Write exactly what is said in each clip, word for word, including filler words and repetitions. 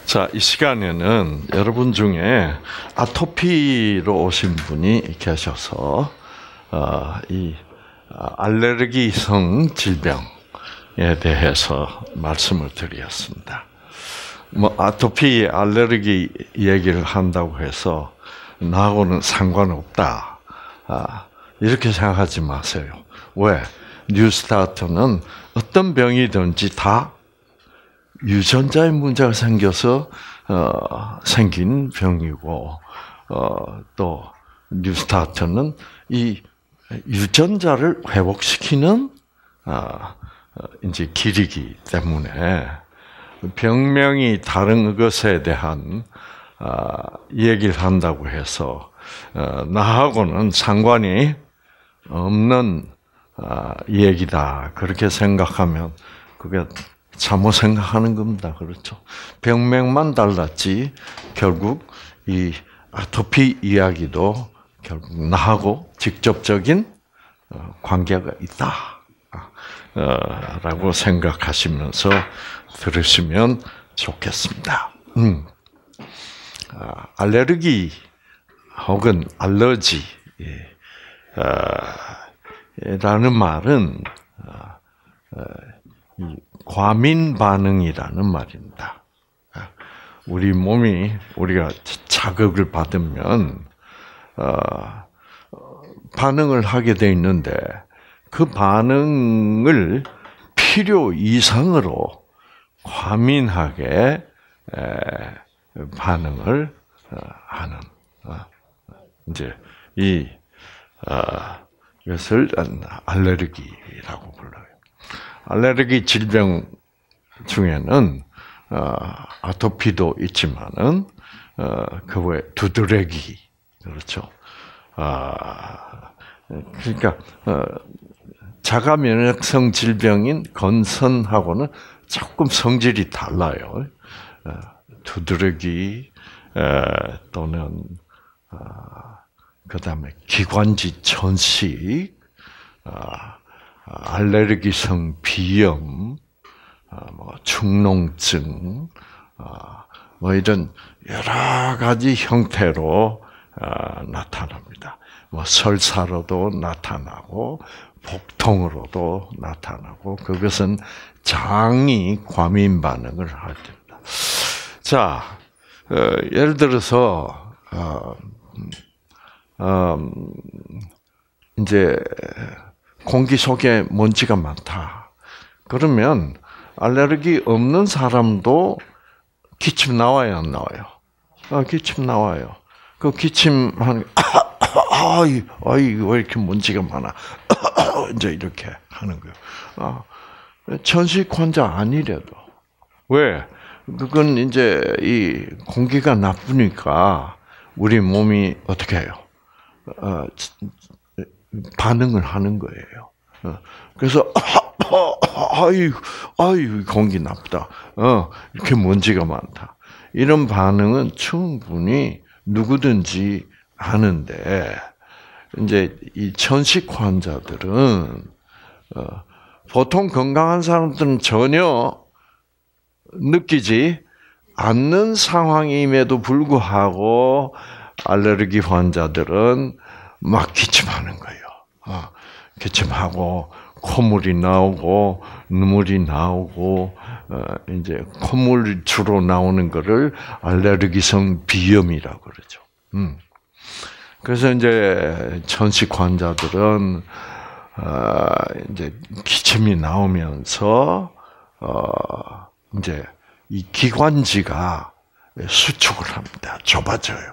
자, 이 시간에는 여러분 중에 아토피로 오신 분이 계셔서 어, 이 알레르기성 질병에 대해서 말씀을 드렸습니다. 뭐 아토피, 알레르기 얘기를 한다고 해서 나하고는 상관없다. 아, 이렇게 생각하지 마세요. 왜? 뉴스타트는 어떤 병이든지 다 유전자의 문제가 생겨서 어, 생긴 병이고, 어, 또 뉴스타트는 이 유전자를 회복시키는 어, 이제 길이기 때문에 병명이 다른 것에 대한 어, 얘기를 한다고 해서 어, 나하고는 상관이 없는 어, 얘기다. 그렇게 생각하면 그게 잘못 생각하는 겁니다. 그렇죠? 병명만 달랐지 결국 이 아토피 이야기도 결국 나하고 직접적인 관계가 있다라고 생각하시면서 들으시면 좋겠습니다. 음. 알레르기 혹은 알러지 라는 말은 과민 반응이라는 말입니다. 우리 몸이 우리가 자극을 받으면 어, 반응을 하게 돼 있는데 그 반응을 필요 이상으로 과민하게 에, 반응을 어, 하는 어, 이제 이 어, 이것을 알레르기라고 불러요. 알레르기 질병 중에는 어, 아토피도 있지만은 어, 그 외에 두드레기 그렇죠. 아 그러니까 어, 자가 면역성 질병인 건선하고는 조금 성질이 달라요. 어, 두드레기 에, 또는 어, 그다음에 기관지 천식. 어, 알레르기성 비염, 뭐 축농증, 뭐 이런 여러 가지 형태로 나타납니다. 뭐 설사로도 나타나고 복통으로도 나타나고 그것은 장이 과민 반응을 할 때입니다. 자, 예를 들어서 이제 공기 속에 먼지가 많다. 그러면 알레르기 없는 사람도 기침 나와요, 안 나와요? 아, 기침 나와요. 그 기침 하는 아, 아이, 아이 왜 이렇게 먼지가 많아? 이제 이렇게 하는 거예요. 아, 천식 환자 아니래도 왜? 그건 이제 이 공기가 나쁘니까 우리 몸이 어떻게 해요? 어, 반응을 하는 거예요. 그래서 아이, 아이 공기 나쁘다. 어, 이렇게 먼지가 많다. 이런 반응은 충분히 누구든지 하는데 이제 이 천식 환자들은 어, 보통 건강한 사람들은 전혀 느끼지 않는 상황임에도 불구하고 알레르기 환자들은 막 기침하는 거예요. 어, 기침하고 콧물이 나오고 눈물이 나오고 어, 이제 콧물 주로 나오는 거를 알레르기성 비염이라고 그러죠. 음. 그래서 이제 천식 환자들은 어, 이제 기침이 나오면서 어, 이제 이 기관지가 수축을 합니다. 좁아져요.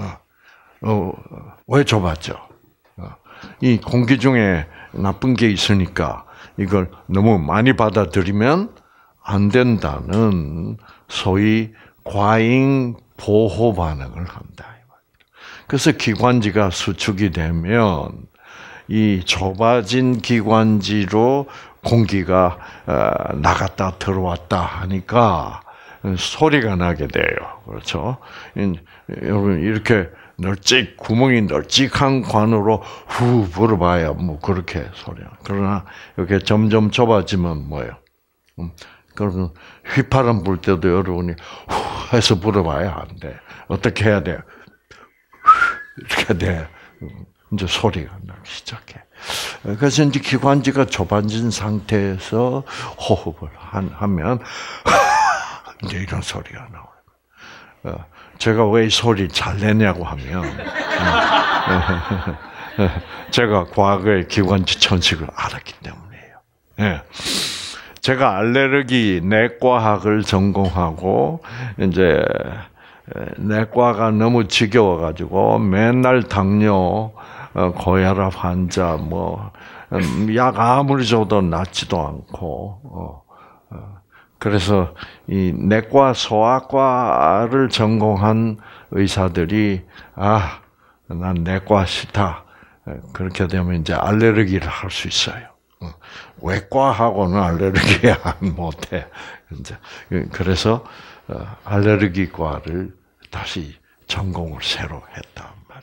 어, 왜 좁았죠? 어, 이 공기 중에 나쁜 게 있으니까 이걸 너무 많이 받아들이면 안 된다는 소위 과잉 보호 반응을 한다. 그래서 기관지가 수축이 되면 이 좁아진 기관지로 공기가 나갔다 들어왔다 하니까 소리가 나게 돼요. 그렇죠? 여러분 이렇게 널찍 구멍이 널찍한 관으로 후 불어봐야 뭐 그렇게 소리야. 그러나 이렇게 점점 좁아지면 뭐예요? 음, 그러면 휘파람 불 때도 여러분이 후 해서 물어봐야 안 돼. 어떻게 해야 돼? 이렇게 돼. 이제 소리가 나기 시작해. 그래서 이제 기관지가 좁아진 상태에서 호흡을 하면 이제 이런 소리가 나와요. 제가 왜 이 소리 잘 내냐고 하면 제가 과거에 기관지 천식을 알았기 때문이에요. 제가 알레르기 내과학을 전공하고 이제 내과가 너무 지겨워가지고 맨날 당뇨, 고혈압 환자 뭐 약 아무리 줘도 낫지도 않고 그래서 이 내과 소아과를 전공한 의사들이 아, 난 내과 싫다. 그렇게 되면 이제 알레르기를 할 수 있어요. 외과하고는 알레르기 못해. 이제 그래서 알레르기과를 다시 전공을 새로 했단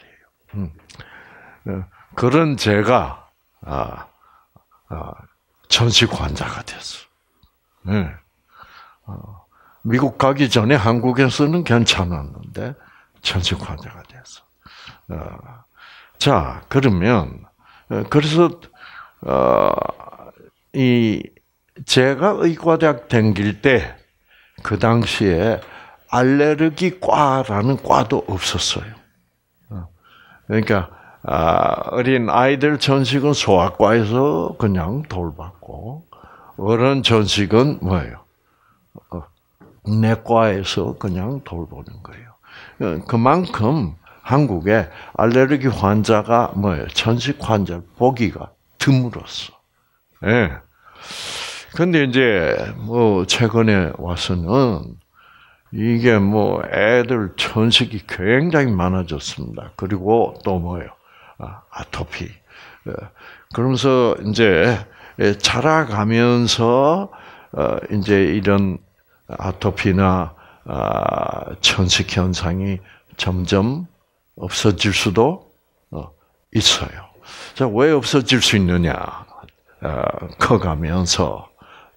말이에요. 그런 제가 아, 아, 천식 환자가 됐어. 네. 어, 미국 가기 전에 한국에서는 괜찮았는데 천식 환자가 됐어. 어, 자, 그러면 그래서 어, 이 제가 의과대학 다닐 때 그 당시에 알레르기과라는 과도 없었어요. 그러니까 어린 아이들 전식은 소아과에서 그냥 돌봤고 어른 전식은 뭐예요? 내과에서 그냥 돌보는 거예요. 그만큼 한국에 알레르기 환자가 뭐예요? 천식 환자 보기가 드물었어. 예. 근데 이제 뭐 최근에 와서는 이게 뭐 애들 천식이 굉장히 많아졌습니다. 그리고 또 뭐예요? 아, 아토피. 그러면서 이제 자라가면서 이제 이런 아토피나 천식 현상이 점점 없어질 수도 있어요. 자, 왜 없어질 수 있느냐? 커가면서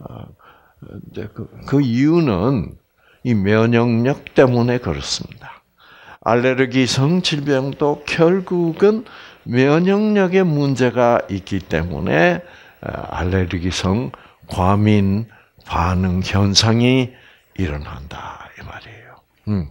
그, 그 이유는 이 면역력 때문에 그렇습니다. 알레르기성 질병도 결국은 면역력에 문제가 있기 때문에 알레르기성 과민 반응 현상이 일어난다 이 말이에요. 음.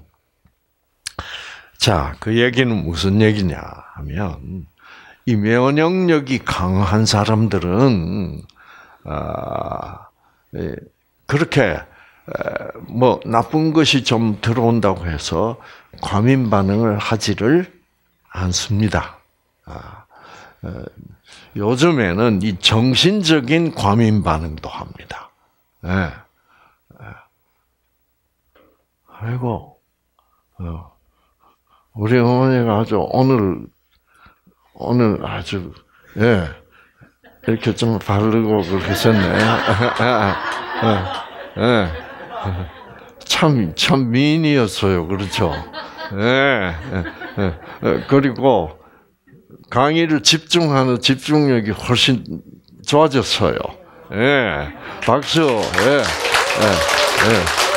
자, 그 얘기는 무슨 얘기냐 하면 이 면역력이 강한 사람들은 아, 그렇게 뭐 나쁜 것이 좀 들어온다고 해서 과민 반응을 하지를 않습니다. 아, 요즘에는 이 정신적인 과민 반응도 합니다. 네. 아이고, 우리 어머니가 아주 오늘 오늘 아주 예 이렇게 좀 바르고 그렇게 썼네. 예, 참, 참 미인이었어요. 그렇죠? 예, 예, 예. 그리고 강의를 집중하는 집중력이 훨씬 좋아졌어요. 예, 박수. 예, 예, 예.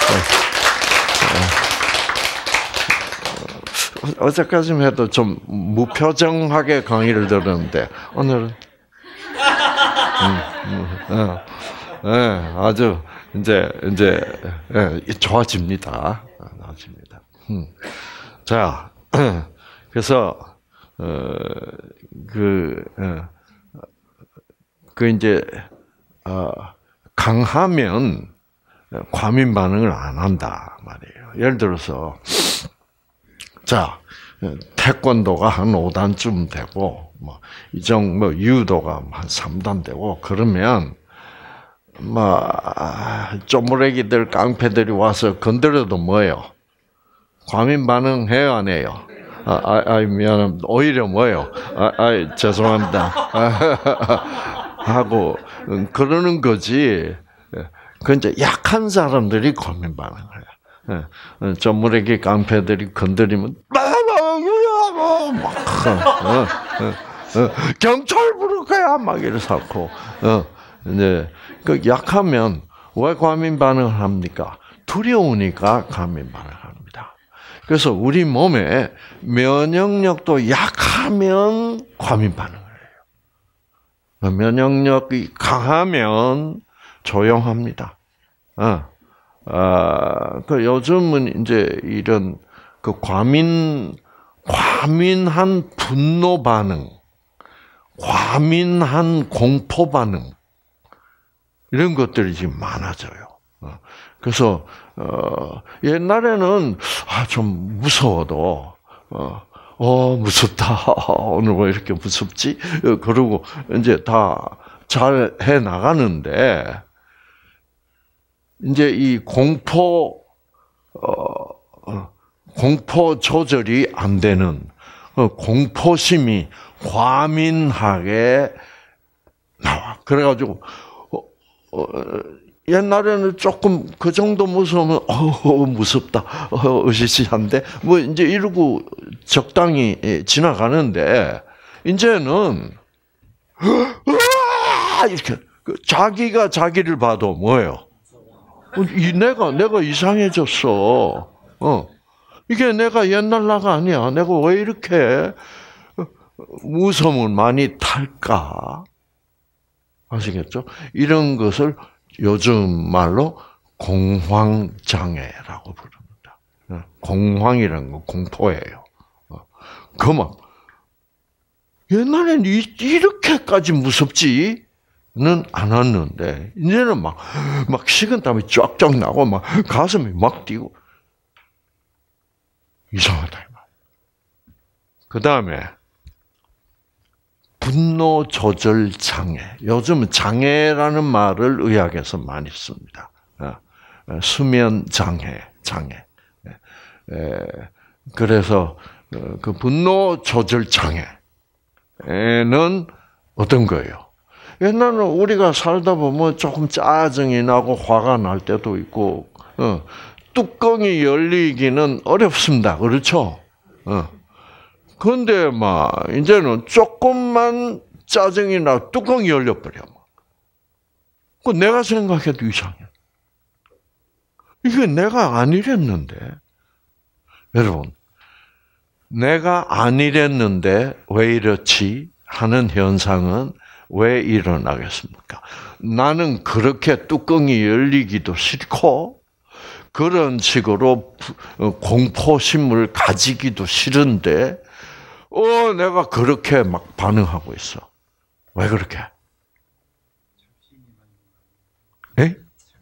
예. 어제까지만 해도 좀 무표정하게 강의를 들었는데 오늘은 음, 음, 예, 예, 아주 이제 이제 예, 좋아집니다. 나아집니다. 음. 자, 그래서 어, 그, 어, 그 이제 어, 강하면 과민 반응을 안 한다 말이에요. 예를 들어서 자, 태권도가 한 오 단쯤 되고 뭐 이정 뭐 유도가 한 삼 단 되고 그러면 뭐 쪼무레기들 깡패들이 와서 건드려도 뭐예요? 과민 반응해요, 안 해요? 아, 아, 아 미안합니다. 오히려 뭐예요? 아, 아 죄송합니다. 하고 그러는 거지. 그 이제 약한 사람들이 과민 반응해요. 쪼무레기 깡패들이 건드리면 막 경찰 부를 거야 막 이래서 하고 이제 그 약하면 왜 과민 반응을 합니까? 두려우니까 과민 반응하는 그래서 우리 몸에 면역력도 약하면 과민 반응을 해요. 면역력이 강하면 조용합니다. 어, 아, 그 요즘은 이제 이런 그 과민, 과민한 분노 반응, 과민한 공포 반응, 이런 것들이 지금 많아져요. 그래서, 어, 옛날에는, 아, 좀 무서워도, 어, 어, 무섭다. 오늘 왜 이렇게 무섭지? 그러고, 이제 다 잘 해 나가는데, 이제 이 공포, 어, 공포 조절이 안 되는, 어, 공포심이 과민하게 나와. 그래가지고, 어, 어, 옛날에는 조금 그 정도 무서우면 어 무섭다, 어 으시시한데 뭐 이제 이러고 적당히 지나가는데 이제는 이렇게 자기가 자기를 봐도 뭐예요? 이 내가 내가 이상해졌어. 어 이게 내가 옛날 나가 아니야. 내가 왜 이렇게 무서움을 많이 탈까? 아시겠죠? 이런 것을 요즘 말로 공황장애라고 부릅니다. 공황이라는 건 공포예요. 그 막 옛날엔 이렇게까지 무섭지는 않았는데 이제는 막 막 식은땀이 쫙쫙 나고 막 가슴이 막 뛰고 이상하다. 그 다음에 분노 조절 장애. 요즘 장애라는 말을 의학에서 많이 씁니다. 수면 장애, 장애. 그래서 그 분노 조절 장애는 어떤 거예요? 옛날에는 우리가 살다 보면 조금 짜증이 나고 화가 날 때도 있고, 뚜껑이 열리기는 어렵습니다. 그렇죠? 그런데 막 이제는 조금만 짜증이 나 뚜껑이 열려버려. 그 내가 생각해도 이상해. 이게 내가 안 이랬는데, 여러분, 내가 안 이랬는데 왜 이렇지 하는 현상은 왜 일어나겠습니까? 나는 그렇게 뚜껑이 열리기도 싫고 그런 식으로 공포심을 가지기도 싫은데. 어, 내가 그렇게 막 반응하고 있어. 왜 그렇게? 에?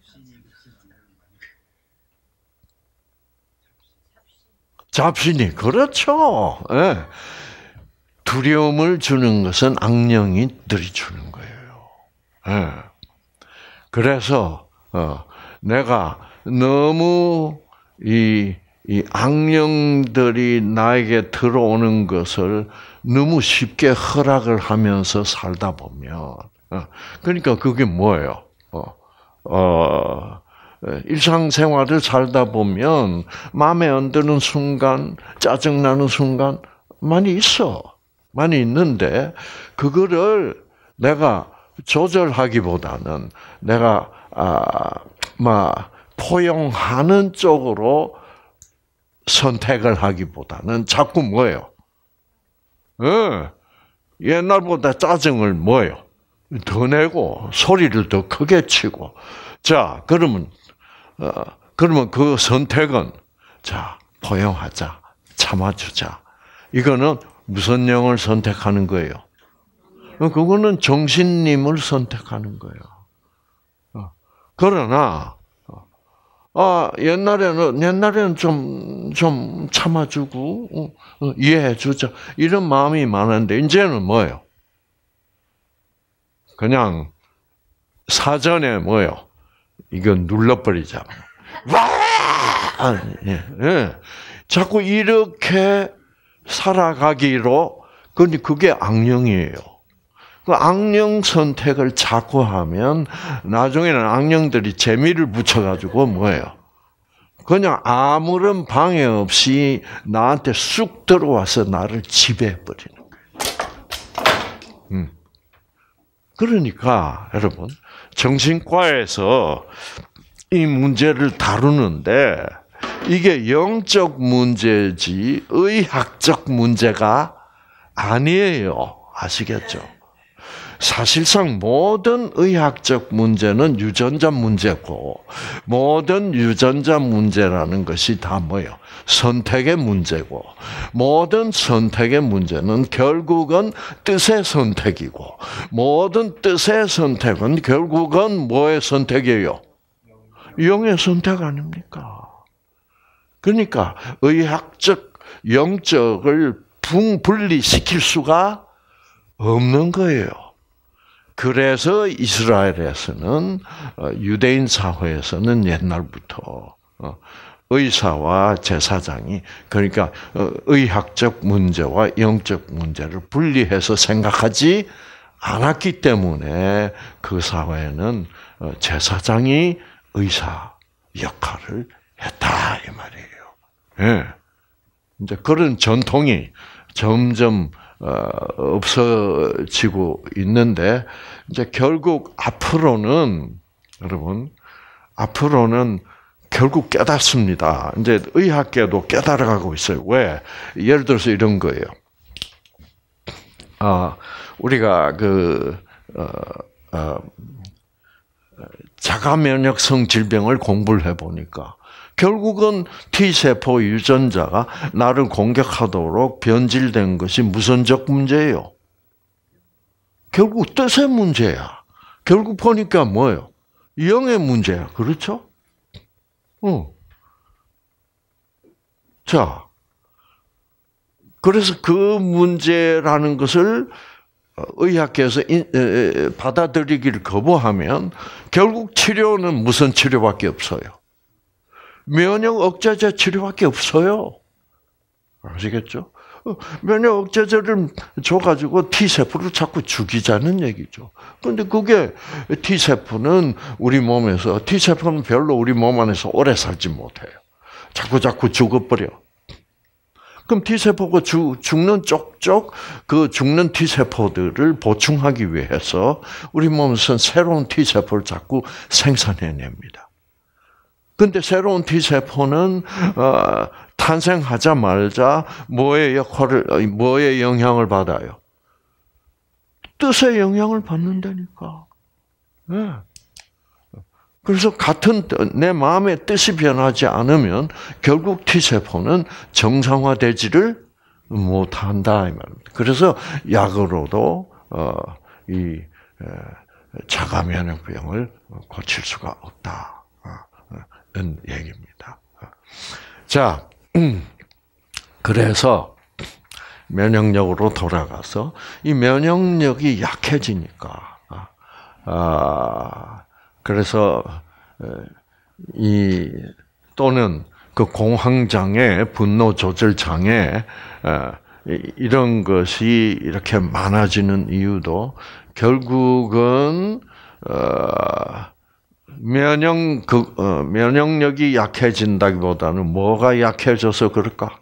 잡신이, 그렇죠. 예. 두려움을 주는 것은 악령이 들이주는 거예요. 예. 그래서, 어, 내가 너무 이, 이 악령들이 나에게 들어오는 것을 너무 쉽게 허락을 하면서 살다 보면, 그러니까 그게 뭐예요? 어, 어, 일상생활을 살다 보면 마음에 안 드는 순간, 짜증나는 순간 많이 있어. 많이 있는데 그거를 내가 조절하기보다는 내가 아, 막 포용하는 쪽으로 선택을 하기보다는 자꾸 뭐예요? 예, 옛날보다 짜증을 뭐예요? 더 내고 소리를 더 크게 치고. 자, 그러면 어, 그러면 그 선택은 자 포용하자, 참아주자. 이거는 무슨 영을 선택하는 거예요? 그거는 정신님을 선택하는 거예요. 그러나 아, 옛날에는, 옛날에는 좀, 좀 참아주고, 어, 이해해주자. 이런 마음이 많은데, 이제는 뭐예요? 그냥, 사전에 뭐예요? 이건 눌러버리자. 와! 예, 예. 자꾸 이렇게 살아가기로, 근데 그게 악령이에요. 그 악령 선택을 자꾸 하면 나중에는 악령들이 재미를 붙여가지고 뭐예요? 그냥 아무런 방해 없이 나한테 쑥 들어와서 나를 지배해버리는 거예요. 음. 그러니까 여러분 정신과에서 이 문제를 다루는데 이게 영적 문제지 의학적 문제가 아니에요. 아시겠죠? 사실상 모든 의학적 문제는 유전자 문제고 모든 유전자 문제라는 것이 다 뭐예요? 선택의 문제고 모든 선택의 문제는 결국은 뜻의 선택이고 모든 뜻의 선택은 결국은 뭐의 선택이에요? 영의 선택 아닙니까? 그러니까 의학적, 영적을 분리시킬 수가 없는 거예요. 그래서 이스라엘에서는 유대인 사회에서는 옛날부터 의사와 제사장이 그러니까 의학적 문제와 영적 문제를 분리해서 생각하지 않았기 때문에 그 사회는 제사장이 의사 역할을 했다 이 말이에요. 예. 이제 그런 전통이 점점 어, 없어지고 있는데 이제 결국 앞으로는 여러분 앞으로는 결국 깨닫습니다. 이제 의학계도 깨달아가고 있어요. 왜? 예를 들어서 이런 거예요. 아 우리가 그 어, 어, 자가 면역성 질병을 공부를 해보니까 결국은 T세포 유전자가 나를 공격하도록 변질된 것이 무선적 문제예요. 결국 뜻의 문제야. 결국 보니까 뭐예요? 영의 문제야. 그렇죠? 어. 자, 그래서 그 문제라는 것을 의학계에서 받아들이기를 거부하면 결국 치료는 무슨 치료밖에 없어요. 면역 억제제 치료밖에 없어요. 아시겠죠? 면역 억제제를 줘가지고 T세포를 자꾸 죽이자는 얘기죠. 그런데 그게 T세포는 우리 몸에서, T세포는 별로 우리 몸 안에서 오래 살지 못해요. 자꾸 자꾸 죽어버려. 그럼 T세포가 죽는 쪽쪽 그 죽는 T세포들을 보충하기 위해서 우리 몸에서는 새로운 T세포를 자꾸 생산해냅니다. 근데 새로운 T세포는 어, 탄생하자마자 뭐의 역할을, 뭐의 영향을 받아요? 뜻의 영향을 받는다니까. 네. 그래서 같은 내 마음의 뜻이 변하지 않으면 결국 T세포는 정상화되지를 못한다 이 말입니다. 그래서 약으로도 어, 이 자가 면역병을 고칠 수가 없다. 는 얘기입니다. 자, 음, 그래서 면역력으로 돌아가서 이 면역력이 약해지니까, 아, 그래서 이 또는 그 공황장애, 분노 조절 장애 이런 것이 이렇게 많아지는 이유도 결국은 어, 면역 그 어, 면역력이 약해진다기보다는 뭐가 약해져서 그럴까?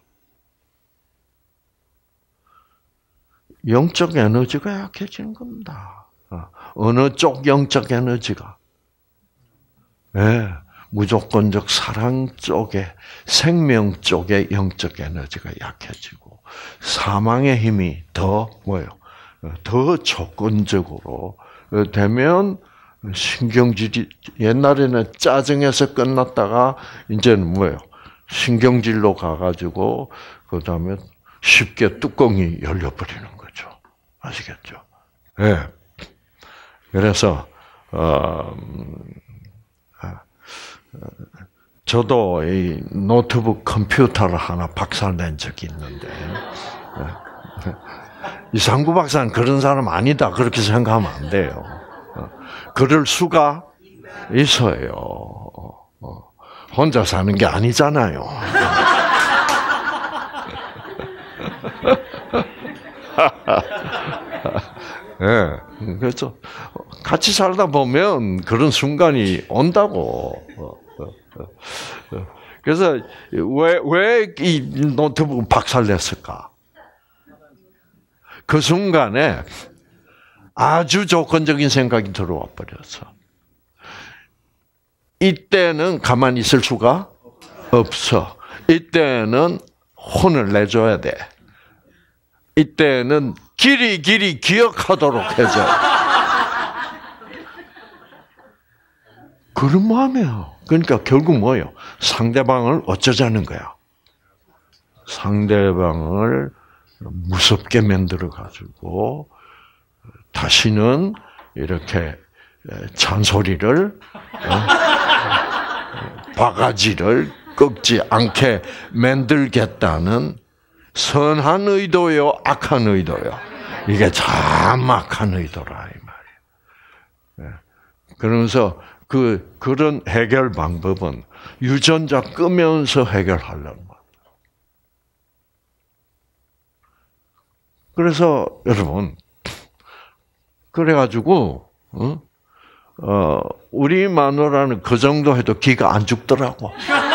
영적 에너지가 약해지는 겁니다. 어느 쪽 영적 에너지가? 네, 무조건적 사랑 쪽에 생명 쪽에 영적 에너지가 약해지고 사망의 힘이 더 뭐요? 더 조건적으로 되면. 신경질이 옛날에는 짜증에서 끝났다가 이제는 뭐예요? 신경질로 가가지고 그 다음에 쉽게 뚜껑이 열려버리는 거죠. 아시겠죠? 예. 네. 그래서 어, 저도 이 노트북 컴퓨터를 하나 박살낸 적이 있는데 이상구 박사는 그런 사람 아니다 그렇게 생각하면 안 돼요. 그럴 수가 있어요. 혼자 사는 게 아니잖아요. 네, 그렇죠. 같이 살다 보면 그런 순간이 온다고. 그래서 왜 왜 이 노트북 박살냈을까? 그 순간에. 아주 조건적인 생각이 들어와 버렸어. 이때는 가만히 있을 수가 없어. 이때는 혼을 내줘야 돼. 이때는 길이 길이 기억하도록 해줘. 그런 마음이에요. 그러니까 결국 뭐예요? 상대방을 어쩌자는 거야. 상대방을 무섭게 만들어 가지고 다시는 이렇게 잔소리를 바가지를 꺾지 않게 만들겠다는 선한 의도요, 악한 의도요. 이게 참 악한 의도라 이 말이에요. 그러면서 그 그런 해결 방법은 유전자 끄면서 해결하려는 거예요. 그래서 여러분 그래가지고 어, 어 우리 마누라는 그 정도 해도 기가 안 죽더라고.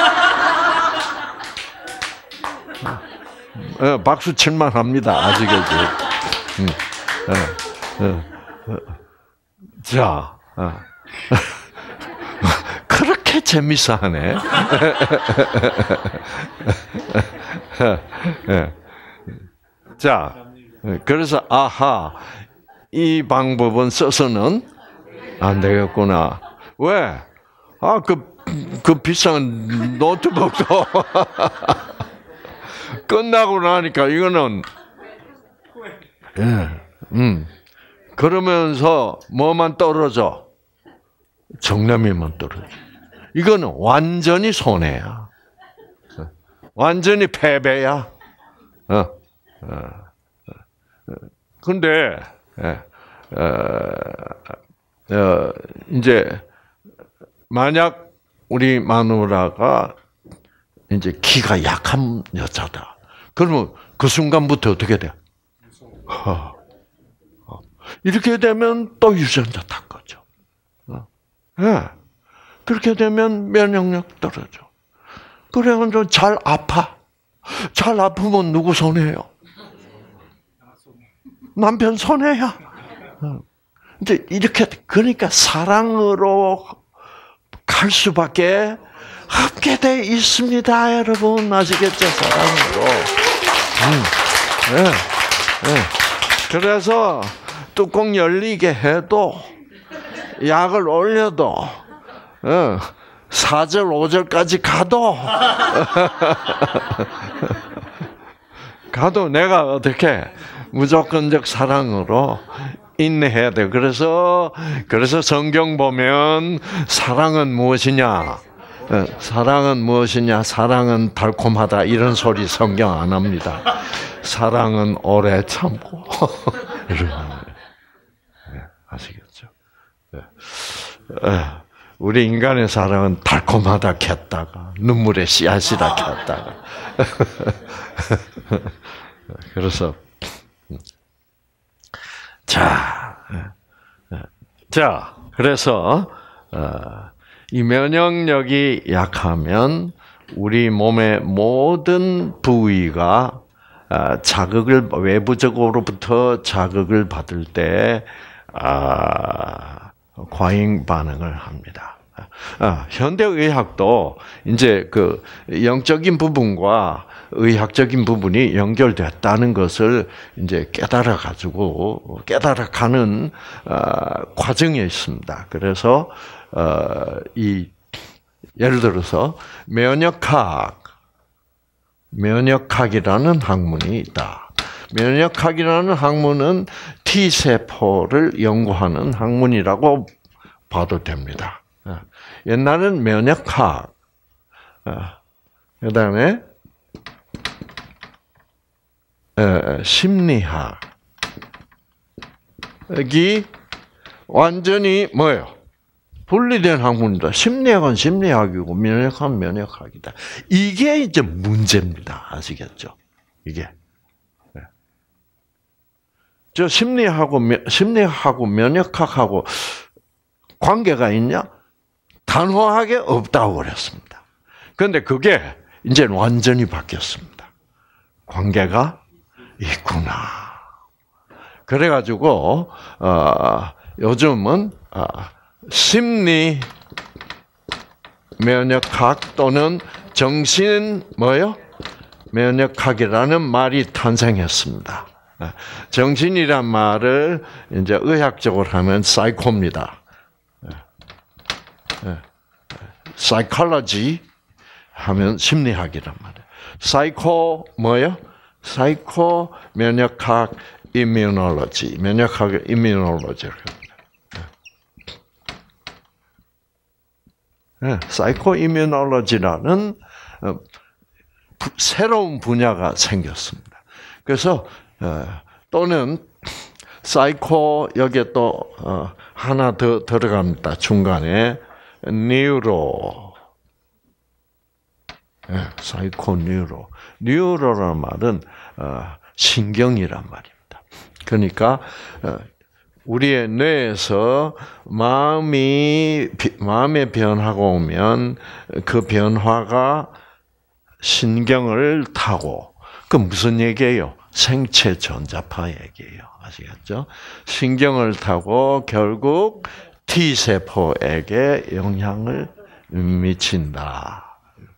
어, 박수 칠만 합니다. 아시겠지? 응. 어, 어, 어. 자, 어. 그렇게 재밌어 하네. 자, 그래서 아하, 이 방법은 써서는 안 되겠구나. 왜? 아, 그, 그 비싼 노트북도 끝나고 나니까 이거는, 예, 음. 그러면서 뭐만 떨어져? 정남이만 떨어져. 이거는 완전히 손해야. 완전히 패배야. 어, 어, 어. 근데, 예, 어, 어, 이제, 만약 우리 마누라가 이제 기가 약한 여자다. 그러면 그 순간부터 어떻게 돼? 어, 어. 이렇게 되면 또 유전자 다 꺼져. 어. 예. 그렇게 되면 면역력 떨어져. 그래가지고 잘 아파. 잘 아프면 누구 손해요? 남편 손해야. 이제 이렇게 그러니까 사랑으로 갈 수밖에 없게 돼 있습니다, 여러분. 아시겠죠? 사랑으로. 음, 네, 네. 그래서 뚜껑 열리게 해도 약을 올려도 어, 사 절, 오 절까지 가도 가도 내가 어떻게 무조건적 사랑으로 인내해야 돼. 그래서 그래서 성경 보면 사랑은 무엇이냐? 사랑은 무엇이냐? 사랑은 달콤하다. 이런 소리 성경 안 합니다. 사랑은 오래 참고 이런 네, 아시겠죠? 네. 우리 인간의 사랑은 달콤하다 켰다가 눈물의 씨앗이다 켰다가 그래서 자, 자 그래서 이 면역력이 약하면 우리 몸의 모든 부위가 자극을 외부적으로부터 자극을 받을 때 아, 과잉 반응을 합니다. 아, 현대 의학도 이제 그 영적인 부분과 의학적인 부분이 연결됐다는 것을 이제 깨달아 가지고 깨달아 가는 어, 과정에 있습니다. 그래서 어, 이 예를 들어서 면역학 면역학이라는 학문이 있다. 면역학이라는 학문은 T 세포를 연구하는 학문이라고 봐도 됩니다. 옛날엔 면역학, 그다음에 심리학이 완전히 뭐예요? 분리된 학문이다. 심리학은 심리학이고 면역학은 면역학이다. 이게 이제 문제입니다. 아시겠죠? 이게. 저 심리하고 심리학하고 면역학하고 관계가 있냐? 단호하게 없다고 그랬습니다. 그런데 그게 이제 완전히 바뀌었습니다. 관계가 있구나. 그래가지고 어, 요즘은 어, 심리 면역학 또는 정신 뭐요? 면역학이라는 말이 탄생했습니다. 정신이란 말을 이제 의학적으로 하면 사이코입니다. 사이콜로지 하면 심리학이란 말이에요. 사이코 뭐요? 사이코 면역학 이뮤놀로지, 면역학 이뮤놀로지를 네, 사이코 이뮤놀로지라는 새로운 분야가 생겼습니다. 그래서 또는 사이코 여기에 또 하나 더 들어갑니다. 중간에 뉴로, 네, 사이코 뉴로, 뉴로라는 말은 신경이란 말입니다. 그러니까 우리의 뇌에서 마음이 마음의 변화가 오면 그 변화가 신경을 타고, 그 무슨 얘기예요? 생체 전자파 얘기예요. 아시겠죠? 신경을 타고 결국 T 세포에게 영향을 미친다.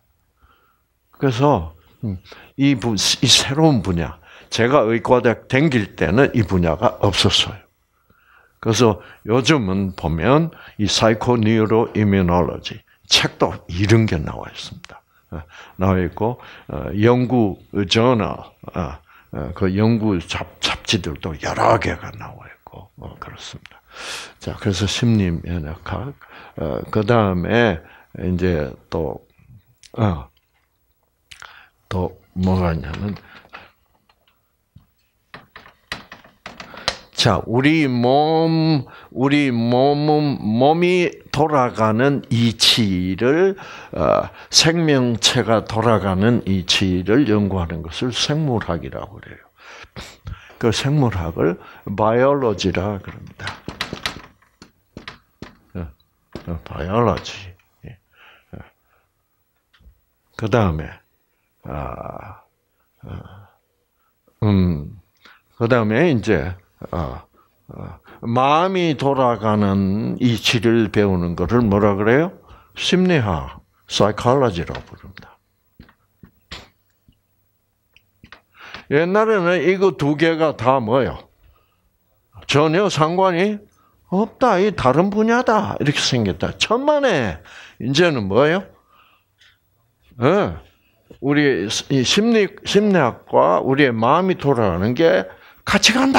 그래서 이, 부, 이 새로운 분야, 제가 의과대학 다닐 때는 이 분야가 없었어요. 그래서 요즘은 보면 이 사이코 뉴로 이뮤놀로지 책도 이런 게 나와 있습니다. 나와 있고 연구 저널, 그 연구 잡, 잡지들도 여러 개가 나와 있고 그렇습니다. 자, 그래서 심리 면역학, 그 다음에 이제 또 어, 또 뭐가 있냐면, 자, 우리 몸, 우리 몸은, 몸이 돌아가는 이치를, 어, 생명체가 돌아가는 이치를 연구하는 것을 생물학이라고 그래요. 그 생물학을 바이올로지라 그럽니다. 바이올로지. 그 다음에, 아, 음, 그 다음에 이제, 어, 어, 마음이 돌아가는 이치를 배우는 것을 뭐라 그래요? 심리학, 사이콜로지라고 부릅니다. 옛날에는 이거 두 개가 다 뭐예요? 전혀 상관이 없다. 이 다른 분야다. 이렇게 생겼다. 천만에 이제는 뭐예요? 네. 우리 심리 심리학과 우리의 마음이 돌아가는 게 같이 간다.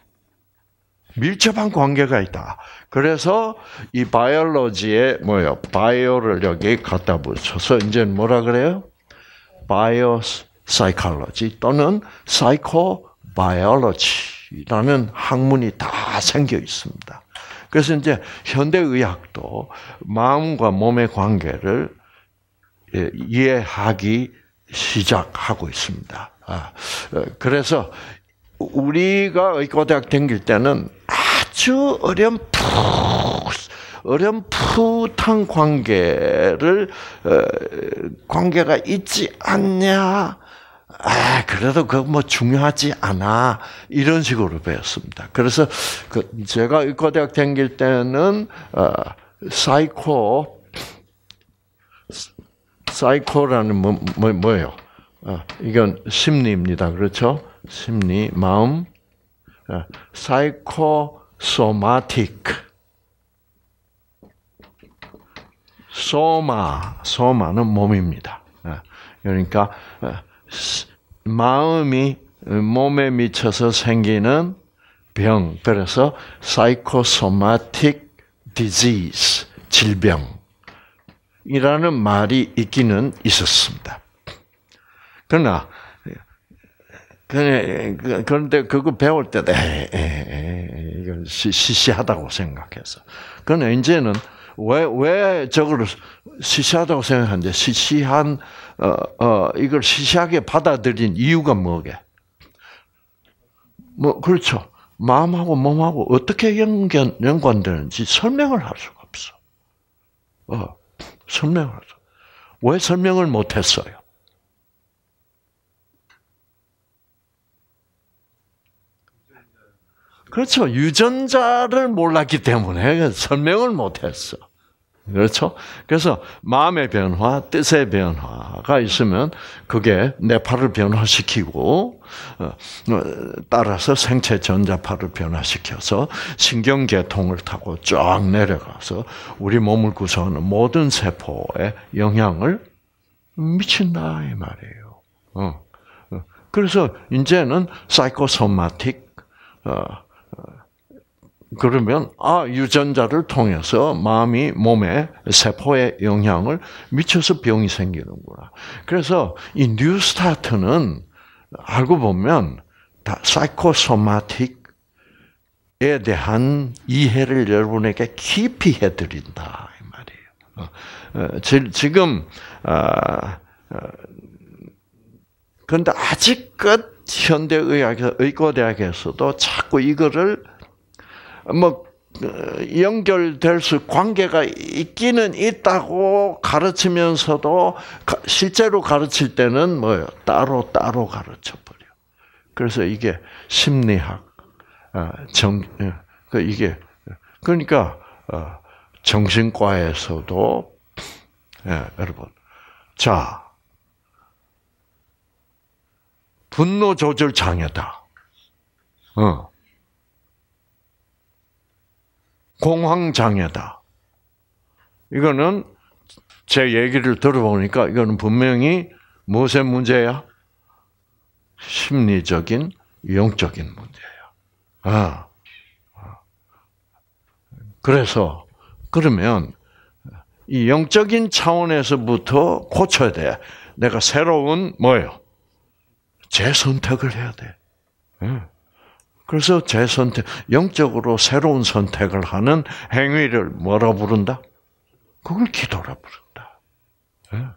밀접한 관계가 있다. 그래서 이 바이올로지에 뭐요? 바이오를 여기 갖다 붙여서 이제 뭐라 그래요? 바이오 사이콜로지 또는 사이코 바이올로지라는 학문이 다 생겨 있습니다. 그래서 이제 현대 의학도 마음과 몸의 관계를 이해하기 시작하고 있습니다. 그래서 우리가 의과대학 다닐 때는 아주 어렴풋, 어렴풋한 관계를, 관계가 있지 않냐. 아, 그래도 그거 뭐 중요하지 않아. 이런 식으로 배웠습니다. 그래서 그 제가 의과대학 다닐 때는, 어, 사이코, 사이코라는 뭐, 뭐, 뭐예요? 어, 이건 심리입니다. 그렇죠? 심리, 마음, 사이코소마틱, 소마, 소마는 몸입니다. 그러니까 마음이 몸에 미쳐서 생기는 병, 그래서 사이코소마틱 디지즈, 질병이라는 말이 있기는 있었습니다. 그러나 그런데 그거 배울 때도 에이, 에이, 이거 시시하다고 생각해서. 그러나 이제는 왜, 왜 저걸 시시하다고 생각하는데 시시한, 어, 어, 이걸 시시하게 받아들인 이유가 뭐게? 뭐, 그렇죠. 마음하고 몸하고 어떻게 연관, 연관되는지 설명을 할 수가 없어. 어, 설명을 할 수. 왜 설명을 못 했어요? 그렇죠. 유전자를 몰랐기 때문에 설명을 못했어. 그렇죠? 그래서 마음의 변화, 뜻의 변화가 있으면 그게 뇌파를 변화시키고 따라서 생체 전자파를 변화시켜서 신경계통을 타고 쫙 내려가서 우리 몸을 구성하는 모든 세포에 영향을 미친다 이 말이에요. 어. 그래서 이제는 사이코소마틱 어, 그러면 아 유전자를 통해서 마음이 몸에 세포에 영향을 미쳐서 병이 생기는구나. 그래서 이 뉴스타트는 알고 보면 다 사이코소마틱에 대한 이해를 여러분에게 깊이 해드린다 이 말이에요. 어, 지금 아, 그런데 아직껏 현대의학에서 의과대학에서도 자꾸 이거를 뭐 연결될 수 관계가 있기는 있다고 가르치면서도 실제로 가르칠 때는 뭐요 따로 따로 가르쳐 버려. 그래서 이게 심리학 정 이게 그러니까 정신과에서도 예, 여러분 자 분노 조절 장애다. 어. 공황 장애다. 이거는 제 얘기를 들어보니까 이거는 분명히 무엇의 문제야? 심리적인, 영적인 문제야. 아. 그래서 그러면 이 영적인 차원에서부터 고쳐야 돼. 내가 새로운 뭐예요? 재선택을 해야 돼. 그래서 재선택, 영적으로 새로운 선택을 하는 행위를 뭐라 부른다? 그걸 기도라 부른다.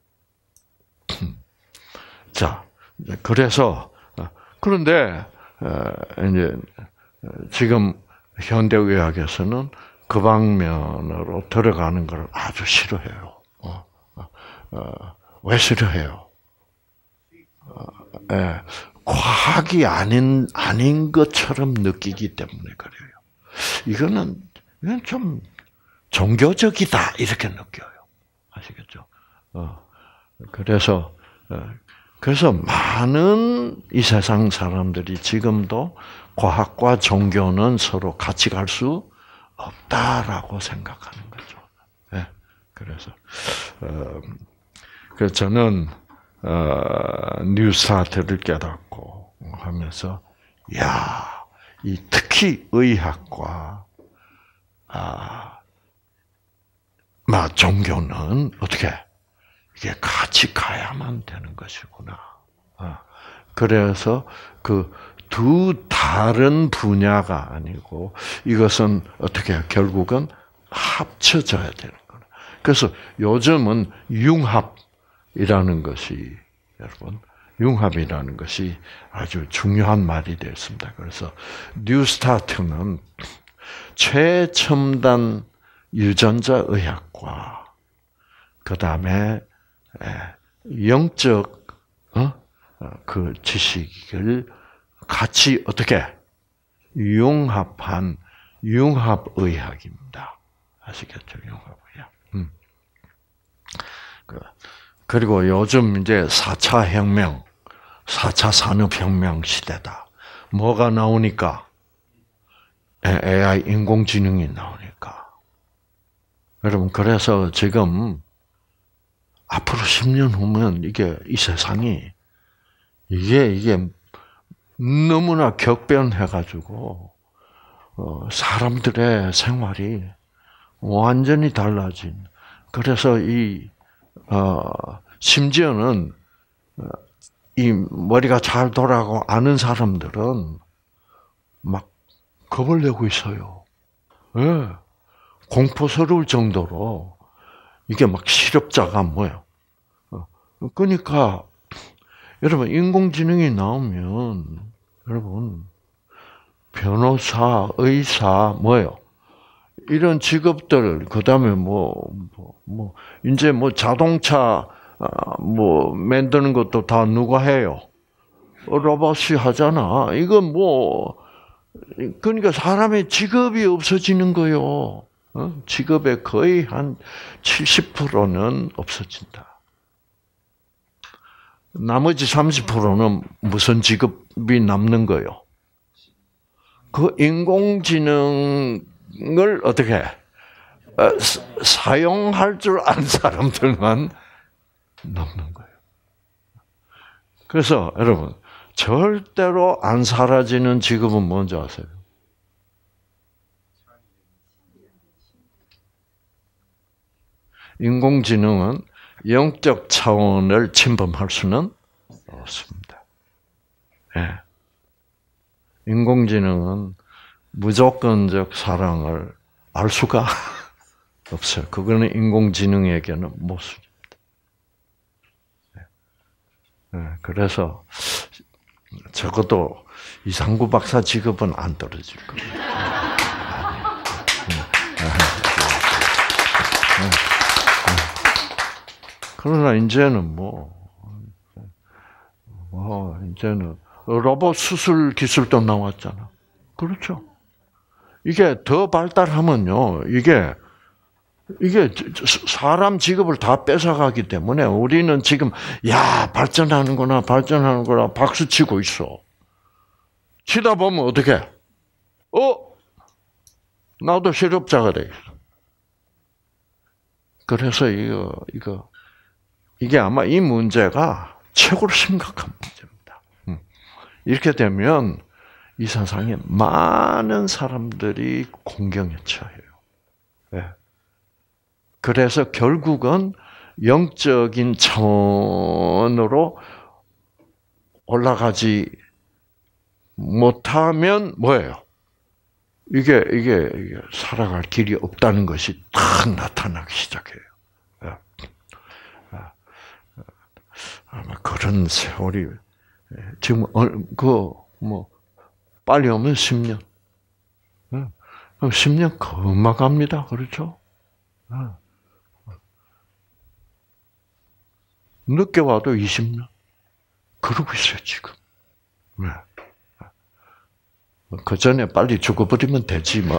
자, 그래서 그런데 이제 지금 현대의학에서는 그 방면으로 들어가는 걸 아주 싫어해요. 어, 어, 왜 싫어해요? 어, 예, 과학이 아닌 아닌 것처럼 느끼기 때문에 그래요. 이거는 이건 좀 종교적이다 이렇게 느껴요. 아시겠죠? 어, 그래서 어, 그래서 많은 이 세상 사람들이 지금도 과학과 종교는 서로 같이 갈 수 없다라고 생각하는 거죠. 네. 그래서, 어, 그래서 저는, 어, 뉴스타트를 깨닫고 하면서, 야, 이 특히 의학과, 아, 마, 종교는 어떻게, 이게 같이 가야만 되는 것이구나. 어, 그래서 그, 두 다른 분야가 아니고 이것은 어떻게 결국은 합쳐져야 되는 거예요. 그래서 요즘은 융합이라는 것이 여러분 융합이라는 것이 아주 중요한 말이 됐습니다. 그래서 뉴스타트는 최첨단 유전자 의학과 그 다음에 영적 어? 그 지식을 같이 어떻게 융합한 융합의학입니다. 아시겠죠? 융합의학. 음. 그리고 요즘 이제 사 차 혁명, 사 차 산업혁명 시대다. 뭐가 나오니까? 에이아이 인공지능이 나오니까. 여러분 그래서 지금 앞으로 십 년 후면 이게 이 세상이 이게 이게 너무나 격변해가지고 어, 사람들의 생활이 완전히 달라진. 그래서 이 어, 심지어는 이 머리가 잘 돌아가고 아는 사람들은 막 겁을 내고 있어요. 예. 공포스러울 정도로 이게 막 실업자가 뭐예요? 어, 그러니까. 여러분, 인공지능이 나오면, 여러분, 변호사, 의사, 뭐요? 이런 직업들, 그 다음에 뭐, 뭐, 뭐, 이제 뭐 자동차, 뭐, 만드는 것도 다 누가 해요? 로봇이 하잖아. 이건 뭐, 그러니까 사람의 직업이 없어지는 거요. 어? 직업의 거의 한 칠십 퍼센트는 없어진다. 나머지 삼십 퍼센트는 무슨 직업이 남는 거요? 그 인공지능을 어떻게 사용할 줄 아는 사람들만 남는 거예요. 그래서 여러분 절대로 안 사라지는 직업은 뭔지 아세요? 인공지능은 영적 차원을 침범할 수는 없습니다. 네. 인공지능은 무조건적 사랑을 알 수가 없어요. 그거는 인공지능에게는 모순입니다. 네. 그래서 적어도 이상구 박사 직업은 안 떨어질 겁니다. 그러나 이제는 뭐, 뭐 이제는 로봇 수술 기술도 나왔잖아. 그렇죠? 이게 더 발달하면요, 이게 이게 사람 직업을 다 뺏어가기 때문에 우리는 지금 야 발전하는구나 발전하는구나 박수 치고 있어. 치다 보면 어떻게? 어? 나도 실업자가 돼 있어. 그래서 이거 이거 이게 아마 이 문제가 최고로 심각한 문제입니다. 이렇게 되면 이 세상에 많은 사람들이 공경에 처해요. 네. 그래서 결국은 영적인 차원으로 올라가지 못하면 뭐예요? 이게, 이게, 이게 살아갈 길이 없다는 것이 딱 나타나기 시작해요. 아마 그런 세월이, 지금, 그, 뭐, 빨리 오면 십 년. 십 년 금방 갑니다. 그렇죠? 늦게 와도 이십 년. 그러고 있어요, 지금. 네. 그 전에 빨리 죽어버리면 되지, 뭐.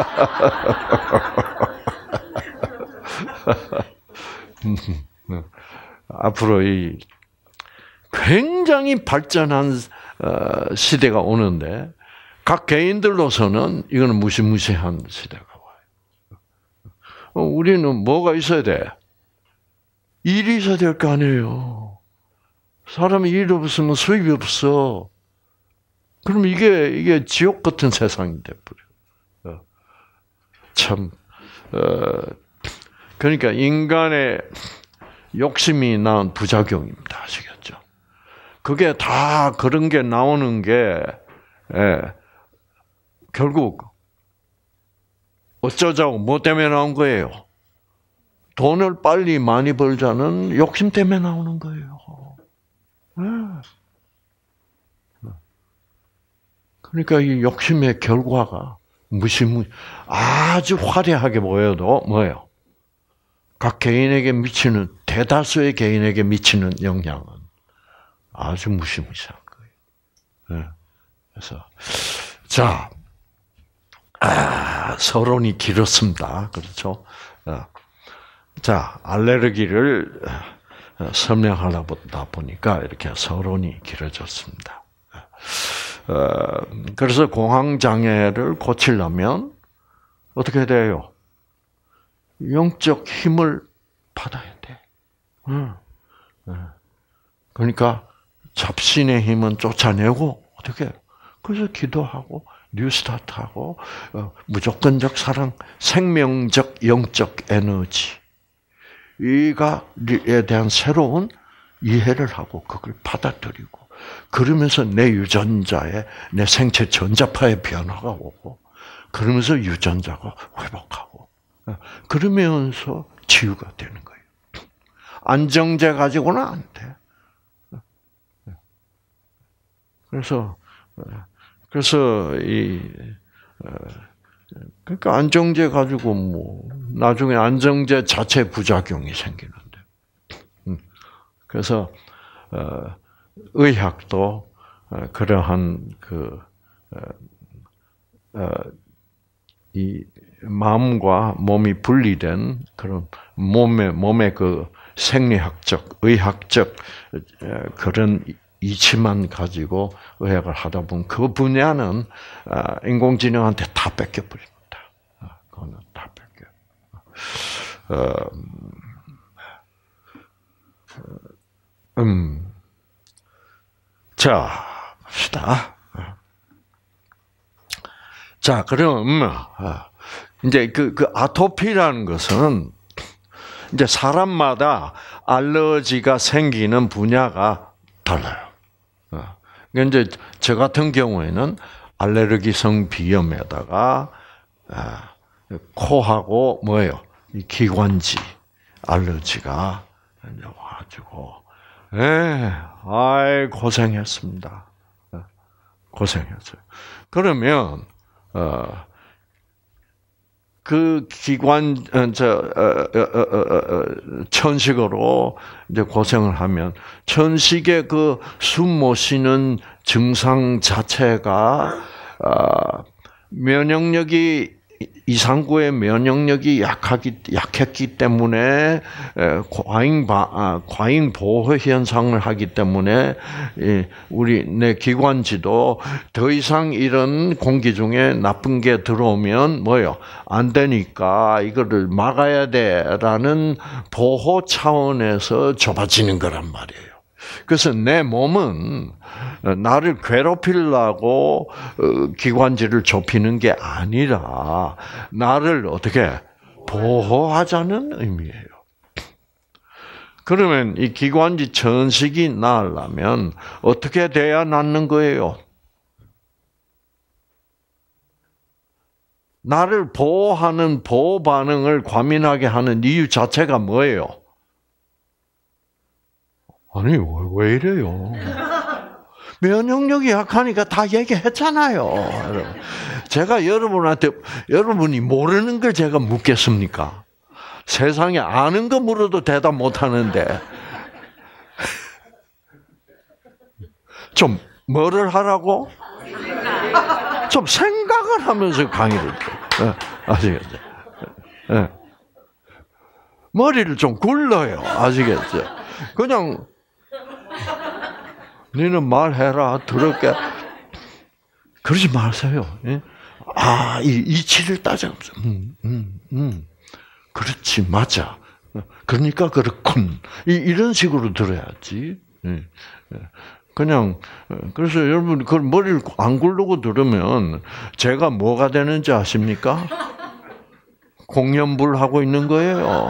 앞으로 이 굉장히 발전한 시대가 오는데, 각 개인들로서는 이거는 무시무시한 시대가 와요. 우리는 뭐가 있어야 돼? 일이 있어야 될 거 아니에요. 사람이 일이 없으면 수입이 없어. 그럼 이게, 이게 지옥 같은 세상이 돼버려. 참, 어, 그러니까 인간의 욕심이 낳은 부작용입니다. 아시겠죠? 그게 다 그런 게 나오는 게, 예, 결국, 어쩌자고, 뭐 때문에 나온 거예요? 돈을 빨리 많이 벌자는 욕심 때문에 나오는 거예요. 예. 그러니까 이 욕심의 결과가 무시무 아주 화려하게 보여도 뭐예요? 각 개인에게 미치는 대다수의 개인에게 미치는 영향은 아주 무시무시한 거예요. 네. 그래서 자, 아, 서론이 길었습니다. 그렇죠? 자, 알레르기를 설명하다 보니까 이렇게 서론이 길어졌습니다. 어, 그래서 공황장애를 고치려면 어떻게 돼요? 영적 힘을 받아야 돼. 그러니까 잡신의 힘은 쫓아내고 어떻게? 그래서 기도하고 뉴스타트하고 무조건적 사랑, 생명적 영적 에너지 이가에 대한 새로운 이해를 하고 그걸 받아들이고 그러면서 내 유전자에 내 생체 전자파의 변화가 오고 그러면서 유전자가 회복하고 그러면서 치유가 되는 거예요. 안정제 가지고는 안 돼. 그래서 그래서 이 그러니까 안정제 가지고 뭐 나중에 안정제 자체 부작용이 생기는데 그래서 의학도 그러한 그 이 마음과 몸이 분리된 그런 몸의 몸의 그 생리학적, 의학적 그런 이치만 가지고 의학을 하다 보면 그 분야는 인공지능한테 다 뺏겨버립니다. 그거는 다 뺏겨. 음, 자, 봅시다. 자, 그럼 이제 그, 그 아토피라는 것은 이제 사람마다 알러지가 생기는 분야가 달라요. 그러니까 이제 저 같은 경우에는 알레르기성 비염에다가 코하고 뭐예요? 이 기관지 알러지가 이제 와가지고, 예, 아이 고생했습니다. 고생했어요. 그러면 어, 그 기관 저 어, 어, 어, 어, 천식으로 이제 고생을 하면 천식의 그 숨 못 쉬는 증상 자체가 어, 면역력이 이상구의 면역력이 약하기 약했기 때문에 과잉 바, 과잉 보호 현상을 하기 때문에 우리 내 기관지도 더 이상 이런 공기 중에 나쁜 게 들어오면 뭐요? 안 되니까 이거를 막아야 돼라는 보호 차원에서 좁아지는 거란 말이에요. 그래서 내 몸은 나를 괴롭히려고 기관지를 좁히는 게 아니라 나를 어떻게 보호하자는 의미예요. 그러면 이 기관지 천식이 나으려면 어떻게 돼야 낫는 거예요? 나를 보호하는 보호 반응을 과민하게 하는 이유 자체가 뭐예요? 아니, 왜, 왜 이래요? 면역력이 약하니까 다 얘기했잖아요. 제가 여러분한테, 여러분이 모르는 걸 제가 묻겠습니까? 세상에 아는 거 물어도 대답 못 하는데. 좀, 뭐를 하라고? 좀 생각을 하면서 강의를 해. 아시겠죠? 머리를 좀 굴러요. 아시겠죠? 그냥, 너는 말해라, 들을게. 그러지 마세요. 아, 이 이치를 따져보세요. 음, 음, 음. 그렇지, 맞아. 그러니까 그렇군. 이런 식으로 들어야지. 그냥, 그래서 여러분, 그 머리를 안 굴르고 들으면 제가 뭐가 되는지 아십니까? 공연불하고 있는 거예요.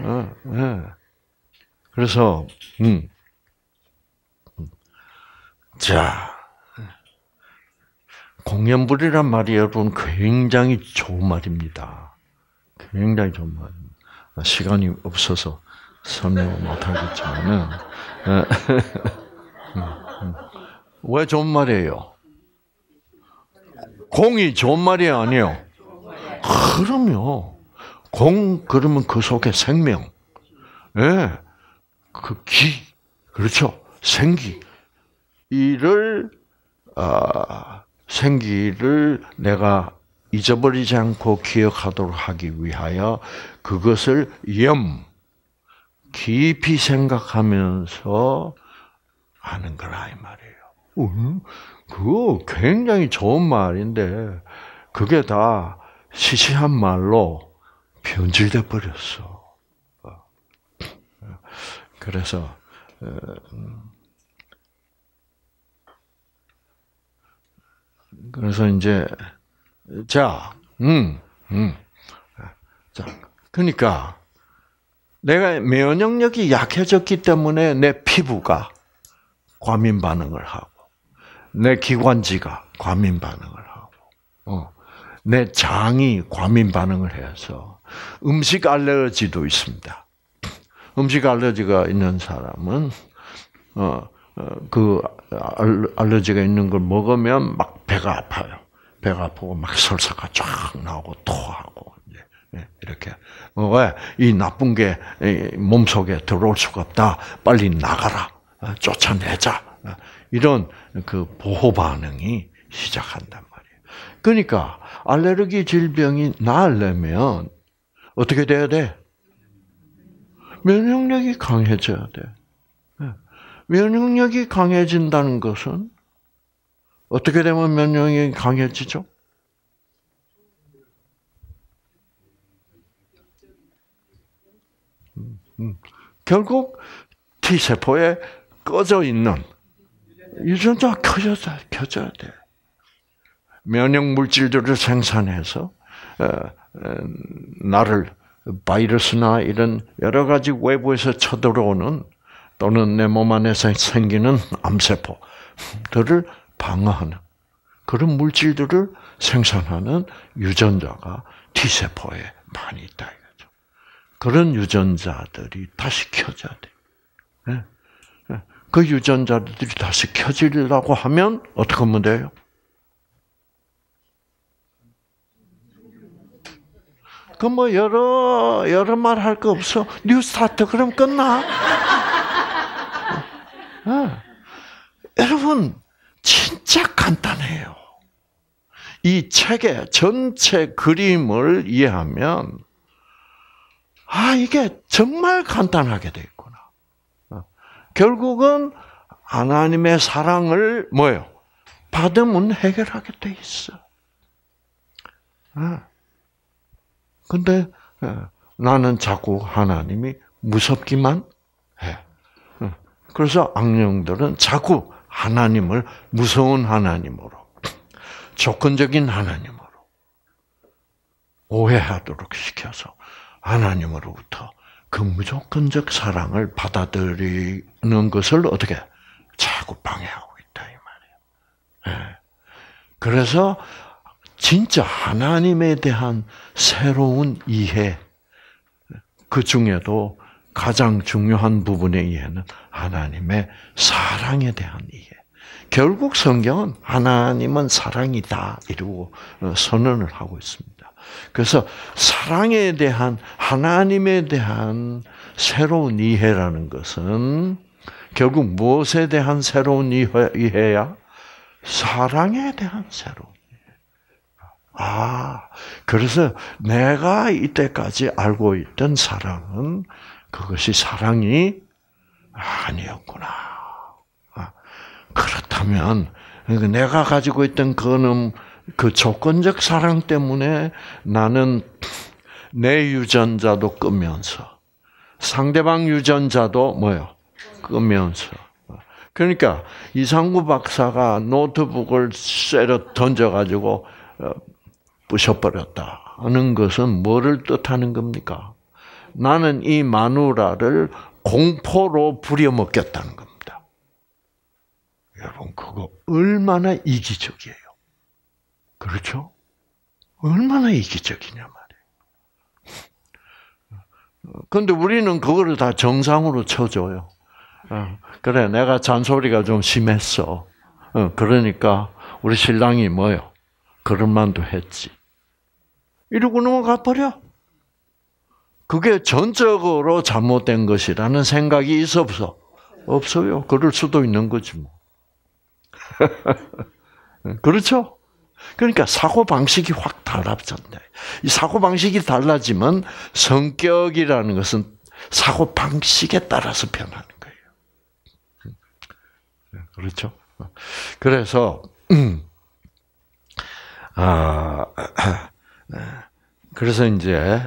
그래서, 음. 자, 공연불이란 말이 여러분 굉장히 좋은 말입니다. 굉장히 좋은 말입니다. 시간이 없어서 설명을 못하겠지만은 왜 좋은 말이에요? 공이 좋은 말이 아니에요. 그럼요. 공 그러면 그 속에 생명, 예, 그 기, 그렇죠, 생기. 이를 어, 생기를 내가 잊어버리지 않고 기억하도록 하기 위하여 그것을 염 깊이 생각하면서 하는 거라 이 말이에요. 음, 그거 굉장히 좋은 말인데 그게 다 시시한 말로 변질돼 버렸어. 그래서 그래서 이제 자, 음, 음, 자, 그러니까 내가 면역력이 약해졌기 때문에 내 피부가 과민 반응을 하고, 내 기관지가 과민 반응을 하고, 어, 내 장이 과민 반응을 해서 음식 알레르기도 있습니다. 음식 알레르기가 있는 사람은 어, 어, 그 알레르기가 있는 걸 먹으면 막 배가 아파요. 배가 아프고 막 설사가 쫙 나오고 토하고 이렇게. 왜? 이 나쁜 게 몸속에 들어올 수가 없다. 빨리 나가라. 쫓아내자. 이런 그 보호 반응이 시작한단 말이에요. 그러니까 알레르기 질병이 나으려면 어떻게 돼야 돼? 면역력이 강해져야 돼. 면역력이 강해진다는 것은 어떻게 되면 면역력이 강해지죠? 음, 음. 결국 T세포에 꺼져 있는 유전자가 켜져야, 켜져야 돼. 면역 물질들을 생산해서 나를 바이러스나 이런 여러 가지 외부에서 쳐들어오는 또는 내 몸 안에서 생기는 암세포들을 방어하는 그런 물질들을 생산하는 유전자가 T세포에 많이 있다 이거죠. 그런 유전자들이 다시 켜져야 돼. 그 유전자들이 다시 켜지려고 하면 어떻게 하면 돼요? 그 뭐 여러 여러 말 할 거 없어. 뉴 스타트 그럼 끝나. 아, 여러분 진짜 간단해요. 이 책의 전체 그림을 이해하면 아 이게 정말 간단하게 돼 있구나. 결국은 하나님의 사랑을 뭐요? 받으면 해결하게 돼 있어. 아. 근데 나는 자꾸 하나님이 무섭기만 해. 그래서 악령들은 자꾸 하나님을 무서운 하나님으로, 조건적인 하나님으로 오해하도록 시켜서 하나님으로부터 그 무조건적 사랑을 받아들이는 것을 어떻게 자꾸 방해하고 있다 이 말이에요. 그래서 진짜 하나님에 대한 새로운 이해, 그 중에도 가장 중요한 부분의 이해는 하나님의 사랑에 대한 이해. 결국 성경은 하나님은 사랑이다 이러고 선언을 하고 있습니다. 그래서 사랑에 대한, 하나님에 대한 새로운 이해라는 것은 결국 무엇에 대한 새로운 이해야? 사랑에 대한 새로운. 아, 그래서 내가 이때까지 알고 있던 사랑은 그것이 사랑이 아니었구나. 아, 그렇다면 내가 가지고 있던 그는 그 조건적 사랑 때문에 나는 내 유전자도 끄면서 상대방 유전자도 뭐요? 끄면서. 그러니까 이상구 박사가 노트북을 쇠로 던져가지고 부셔버렸다는 것은 뭐를 뜻하는 겁니까? 나는 이 마누라를 공포로 부려먹겠다는 겁니다. 여러분 그거 얼마나 이기적이에요. 그렇죠? 얼마나 이기적이냐 말이에요. 그런데 우리는 그거를 다 정상으로 쳐줘요. 그래 내가 잔소리가 좀 심했어. 그러니까 우리 신랑이 뭐요? 그럴 만도 했지. 이러고 넘어가 버려. 그게 전적으로 잘못된 것이라는 생각이 있어 없어? 없어요. 그럴 수도 있는 거지 뭐. 그렇죠? 그러니까 사고 방식이 확 달라졌네. 이 사고 방식이 달라지면 성격이라는 것은 사고 방식에 따라서 변하는 거예요. 그렇죠? 그래서 음, 아 그래서 이제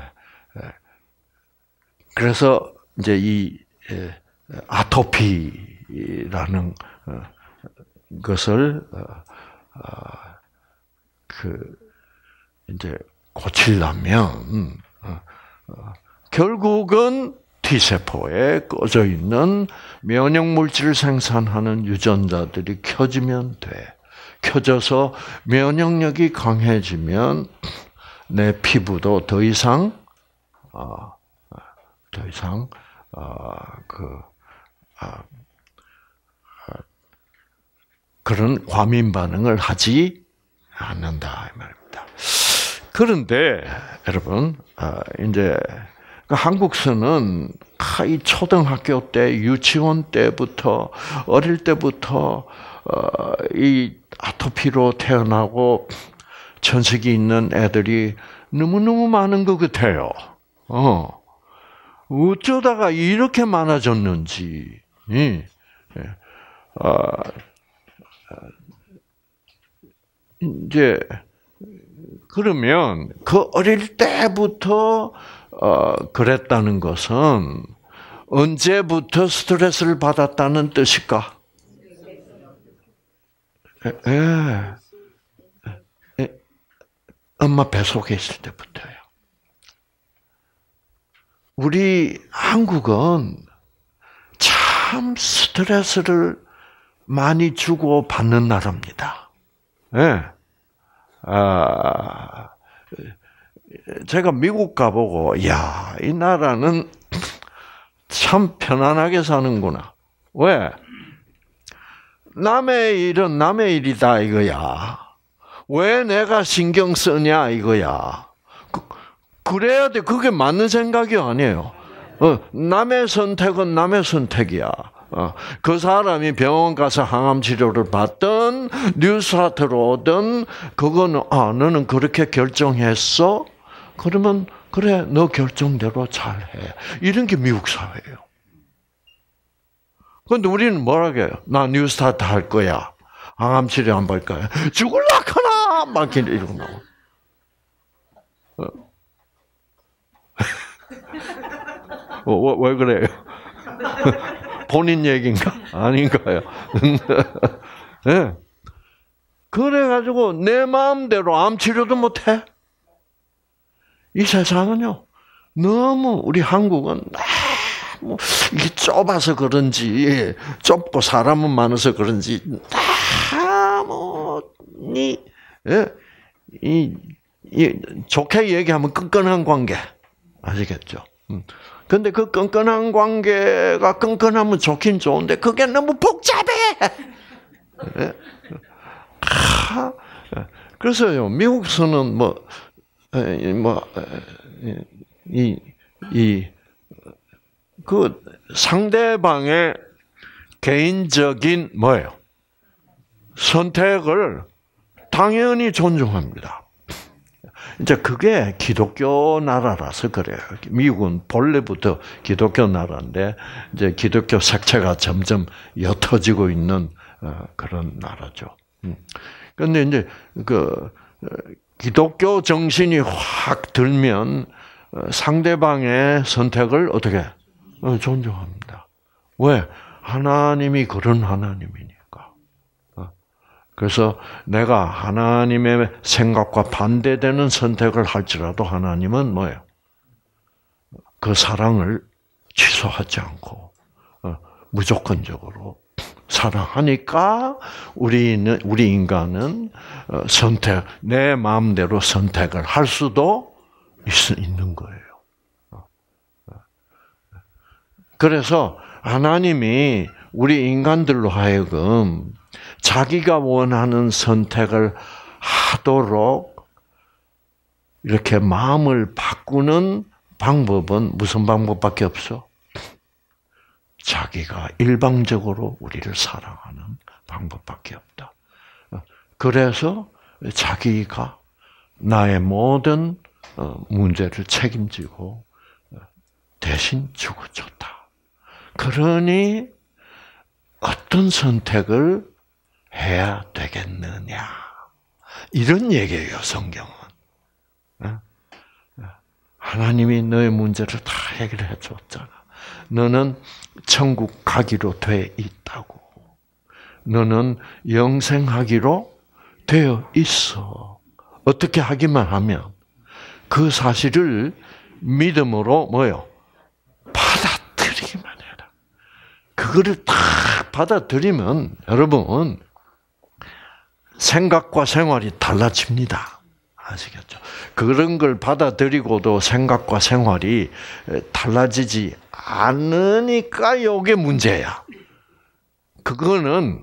그래서 이제 이 아토피라는 것을 그 이제 고치려면 결국은 T세포에 꺼져 있는 면역 물질을 생산하는 유전자들이 켜지면 돼. 켜져서 면역력이 강해지면 내 피부도 더 이상 어, 더 이상 어, 그 어, 그런 과민 반응을 하지 않는다 이 말입니다. 그런데 여러분 어, 이제 한국서는 이 초등학교 때, 유치원 때부터 어릴 때부터 어, 이 아토피로 태어나고 천식이 있는 애들이 너무너무 많은 것 같아요. 어. 어쩌다가 이렇게 많아졌는지. 예. 아, 이제, 그러면 그 어릴 때부터 어, 그랬다는 것은 언제부터 스트레스를 받았다는 뜻일까? 예. 예. 엄마 뱃속에 있을 때부터요. 우리 한국은 참 스트레스를 많이 주고 받는 나라입니다. 예. 아, 제가 미국 가보고, 야, 이 나라는 참 편안하게 사는구나. 왜? 남의 일은 남의 일이다 이거야. 왜 내가 신경 쓰냐 이거야. 그, 그래야 돼. 그게 맞는 생각이 아니에요. 어, 남의 선택은 남의 선택이야. 어, 그 사람이 병원 가서 항암 치료를 받든 뉴스타트로 오든 그거는 아 너는 그렇게 결정했어? 그러면 그래 너 결정대로 잘해. 이런 게 미국 사회예요. 그런데 우리는 뭐라고 해요? 나 뉴스타트 할 거야. 항암 치료 안 받을 거야. 죽을라 카나 막 이러고 나와. 어. 어, 왜 그래요? 본인 얘기인가? 아닌가요? 네. 그래가지고 내 마음대로 암 치료도 못해. 이 세상은요, 너무 우리 한국은 너무 이게 좁아서 그런지, 좁고 사람은 많아서 그런지 너무 이, 이, 이 좋게 얘기하면 끈끈한 관계 아시겠죠? 근데 그 끈끈한 관계가 끈끈하면 좋긴 좋은데 그게 너무 복잡해. 그래서요 미국에서는 뭐 뭐 이 이 그 상대방의 개인적인 뭐예요? 선택을 당연히 존중합니다. 이제 그게 기독교 나라라서 그래요. 미국은 본래부터 기독교 나라인데 이제 기독교 색채가 점점 옅어지고 있는 그런 나라죠. 그런데 이제 그 기독교 정신이 확 들면 상대방의 선택을 어떻게 존중합니다. 왜? 하나님이 그런 하나님이니까. 그래서 내가 하나님의 생각과 반대되는 선택을 할지라도 하나님은 뭐예요? 그 사랑을 취소하지 않고 무조건적으로 사랑하니까 우리는 우리 인간은 선택 내 마음대로 선택을 할 수도 있는 거예요. 그래서 하나님이 우리 인간들로 하여금 자기가 원하는 선택을 하도록 이렇게 마음을 바꾸는 방법은 무슨 방법밖에 없어? 자기가 일방적으로 우리를 사랑하는 방법밖에 없다. 그래서 자기가 나의 모든 문제를 책임지고 대신 죽어줬다. 그러니 어떤 선택을 해야 되겠느냐. 이런 얘기예요, 성경은. 하나님이 너의 문제를 다 해결해 줬잖아. 너는 천국 가기로 돼 있다고. 너는 영생하기로 되어 있어. 어떻게 하기만 하면 그 사실을 믿음으로 뭐요? 받아들이기만 해라. 그거를 딱 받아들이면 여러분 생각과 생활이 달라집니다. 아시겠죠? 그런 걸 받아들이고도 생각과 생활이 달라지지 않으니까 이게 문제야. 그거는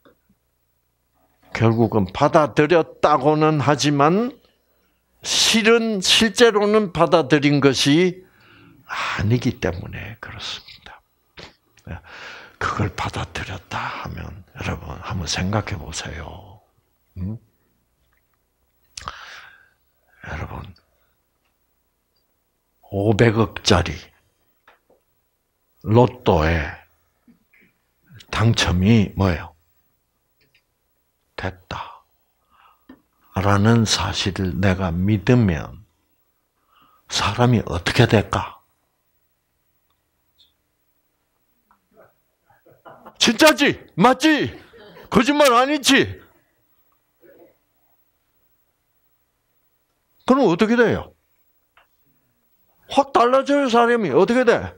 결국은 받아들였다고는 하지만 실은 실제로는 받아들인 것이 아니기 때문에 그렇습니다. 그걸 받아들였다 하면 여러분 한번 생각해 보세요. 음? 여러분, 오백억짜리 로또에 당첨이 뭐예요? 됐다. 라는 사실을 내가 믿으면 사람이 어떻게 될까? 진짜지? 맞지? 거짓말 아니지? 그럼 어떻게 돼요? 확 달라져요, 사람이. 어떻게 돼?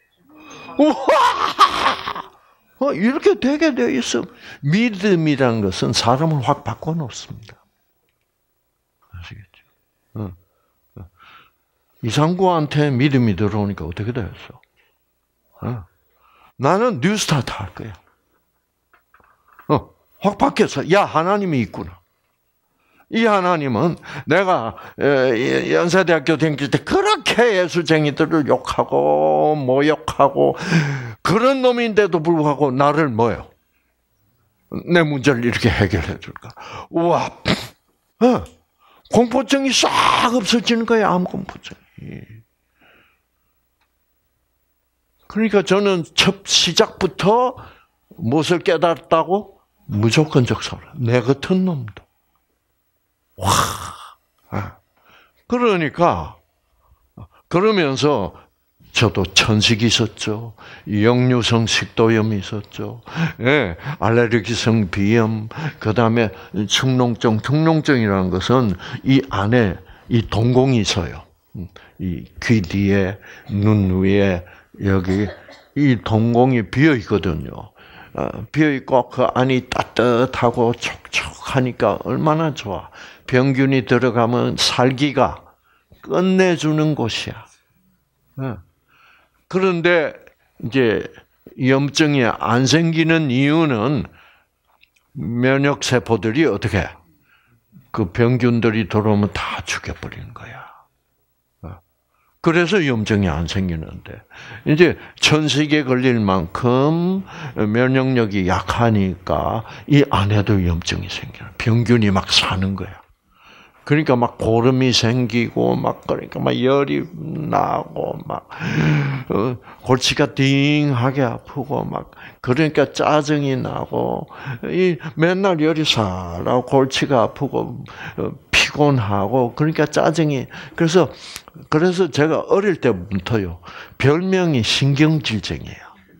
우와! 어, 이렇게 되게 되어 있어. 믿음이라는 것은 사람을 확 바꿔놓습니다. 아시겠죠? 어. 어. 이상구한테 믿음이 들어오니까 어떻게 되었어? 어. 나는 뉴스타트 할 거야. 어, 확 바뀌었어. 야, 하나님이 있구나. 이 하나님은 내가 연세대학교 다닐 때 그렇게 예수쟁이들을 욕하고 모욕하고 그런 놈인데도 불구하고 나를 뭐요? 내 문제를 이렇게 해결해 줄까? 우와, 어, 공포증이 싹 없어지는 거야. 암 공포증이. 그러니까 저는 첫 시작부터 무엇을 깨달았다고? 무조건적 사랑. 내 같은 놈도. 와. 그러니까, 그러면서 저도 천식이 있었죠. 역류성 식도염이 있었죠. 예, 알레르기성 비염, 그 다음에 축농증. 축농증이라는 것은 이 안에 이 동공이 있어요. 이 귀 뒤에, 눈 위에, 여기 이 동공이 비어 있거든요. 비어 있고 그 안이 따뜻하고 촉촉하니까 얼마나 좋아. 병균이 들어가면 살기가 끝내주는 곳이야. 그런데 이제 염증이 안 생기는 이유는 면역 세포들이 어떻게 그 병균들이 들어오면 다 죽여버리는 거야. 그래서 염증이 안 생기는데 이제 천식에 걸릴 만큼 면역력이 약하니까 이 안에도 염증이 생겨요. 병균이 막 사는 거야. 그러니까 막 고름이 생기고 막 그러니까 막 열이 나고 막 어, 골치가 띵하게 아프고 막 그러니까 짜증이 나고 이 맨날 열이 살라고 골치가 아프고 어, 피곤하고 그러니까 짜증이 그래서 그래서 제가 어릴 때부터요 별명이 신경질쟁이에요.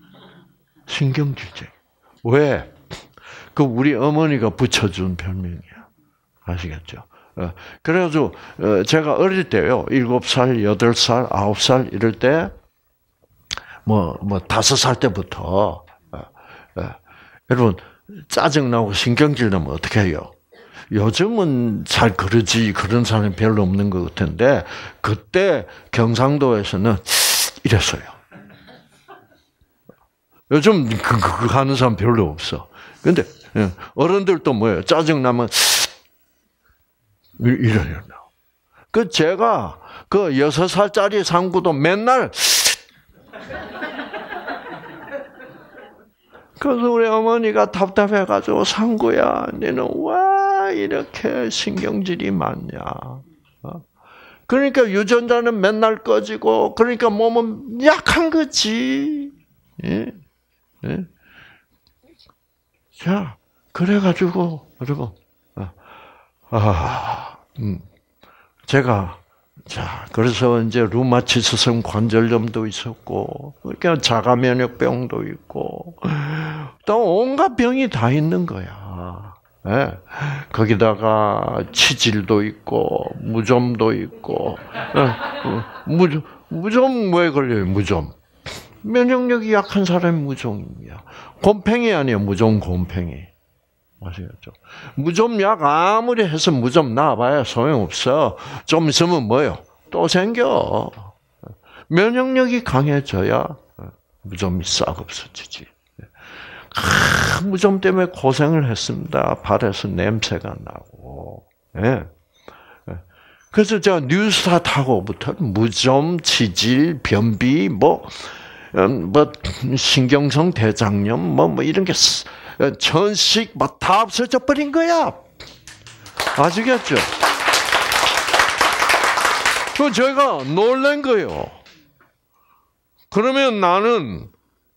신경질쟁. 왜? 그 우리 어머니가 붙여준 별명이야. 아시겠죠? 그래가지고 제가 어릴 때요 일곱 살, 여덟 살, 아홉 살 이럴 때 뭐 뭐 다섯 살 때부터 여러분 짜증 나고 신경질 나면 어떻게 해요? 요즘은 잘 그러지 그런 사람이 별로 없는 것 같은데 그때 경상도에서는 이랬어요. 요즘 그, 그 하는 사람 별로 없어. 근데 어른들도 뭐예요? 짜증 나면 이러요. 그 제가 그 여섯 살짜리 상구도 맨날 그래서 우리 어머니가 답답해가지고 상구야, 너는 왜 이렇게 신경질이 많냐? 그러니까 유전자는 맨날 꺼지고, 그러니까 몸은 약한 거지. 예? 예? 자, 그래가지고 여러분, 아, 음, 제가 자, 그래서 이제 루마티스성 관절염도 있었고, 그러니까 자가 면역병도 있고, 또 온갖 병이 다 있는 거야. 예. 거기다가 치질도 있고, 무좀도 있고, 예. 무좀, 무좀 왜 걸려요? 무좀. 면역력이 약한 사람이 무좀이야. 곰팽이 아니에요. 무좀 곰팽이. 아시겠죠? 무좀약 아무리 해서 무좀 나와봐야 소용없어. 좀 있으면 뭐예요? 또 생겨. 면역력이 강해져야 무좀이 싹 없어지지. 아, 무좀 때문에 고생을 했습니다. 발에서 냄새가 나고. 예. 그래서 제가 뉴스타트하고부터 무좀, 치질, 변비, 뭐, 뭐 신경성 대장염, 뭐, 뭐 이런 게 천식 막 다 없어져 버린 거야. 아시겠죠? 그 제가 놀란 거예요. 그러면 나는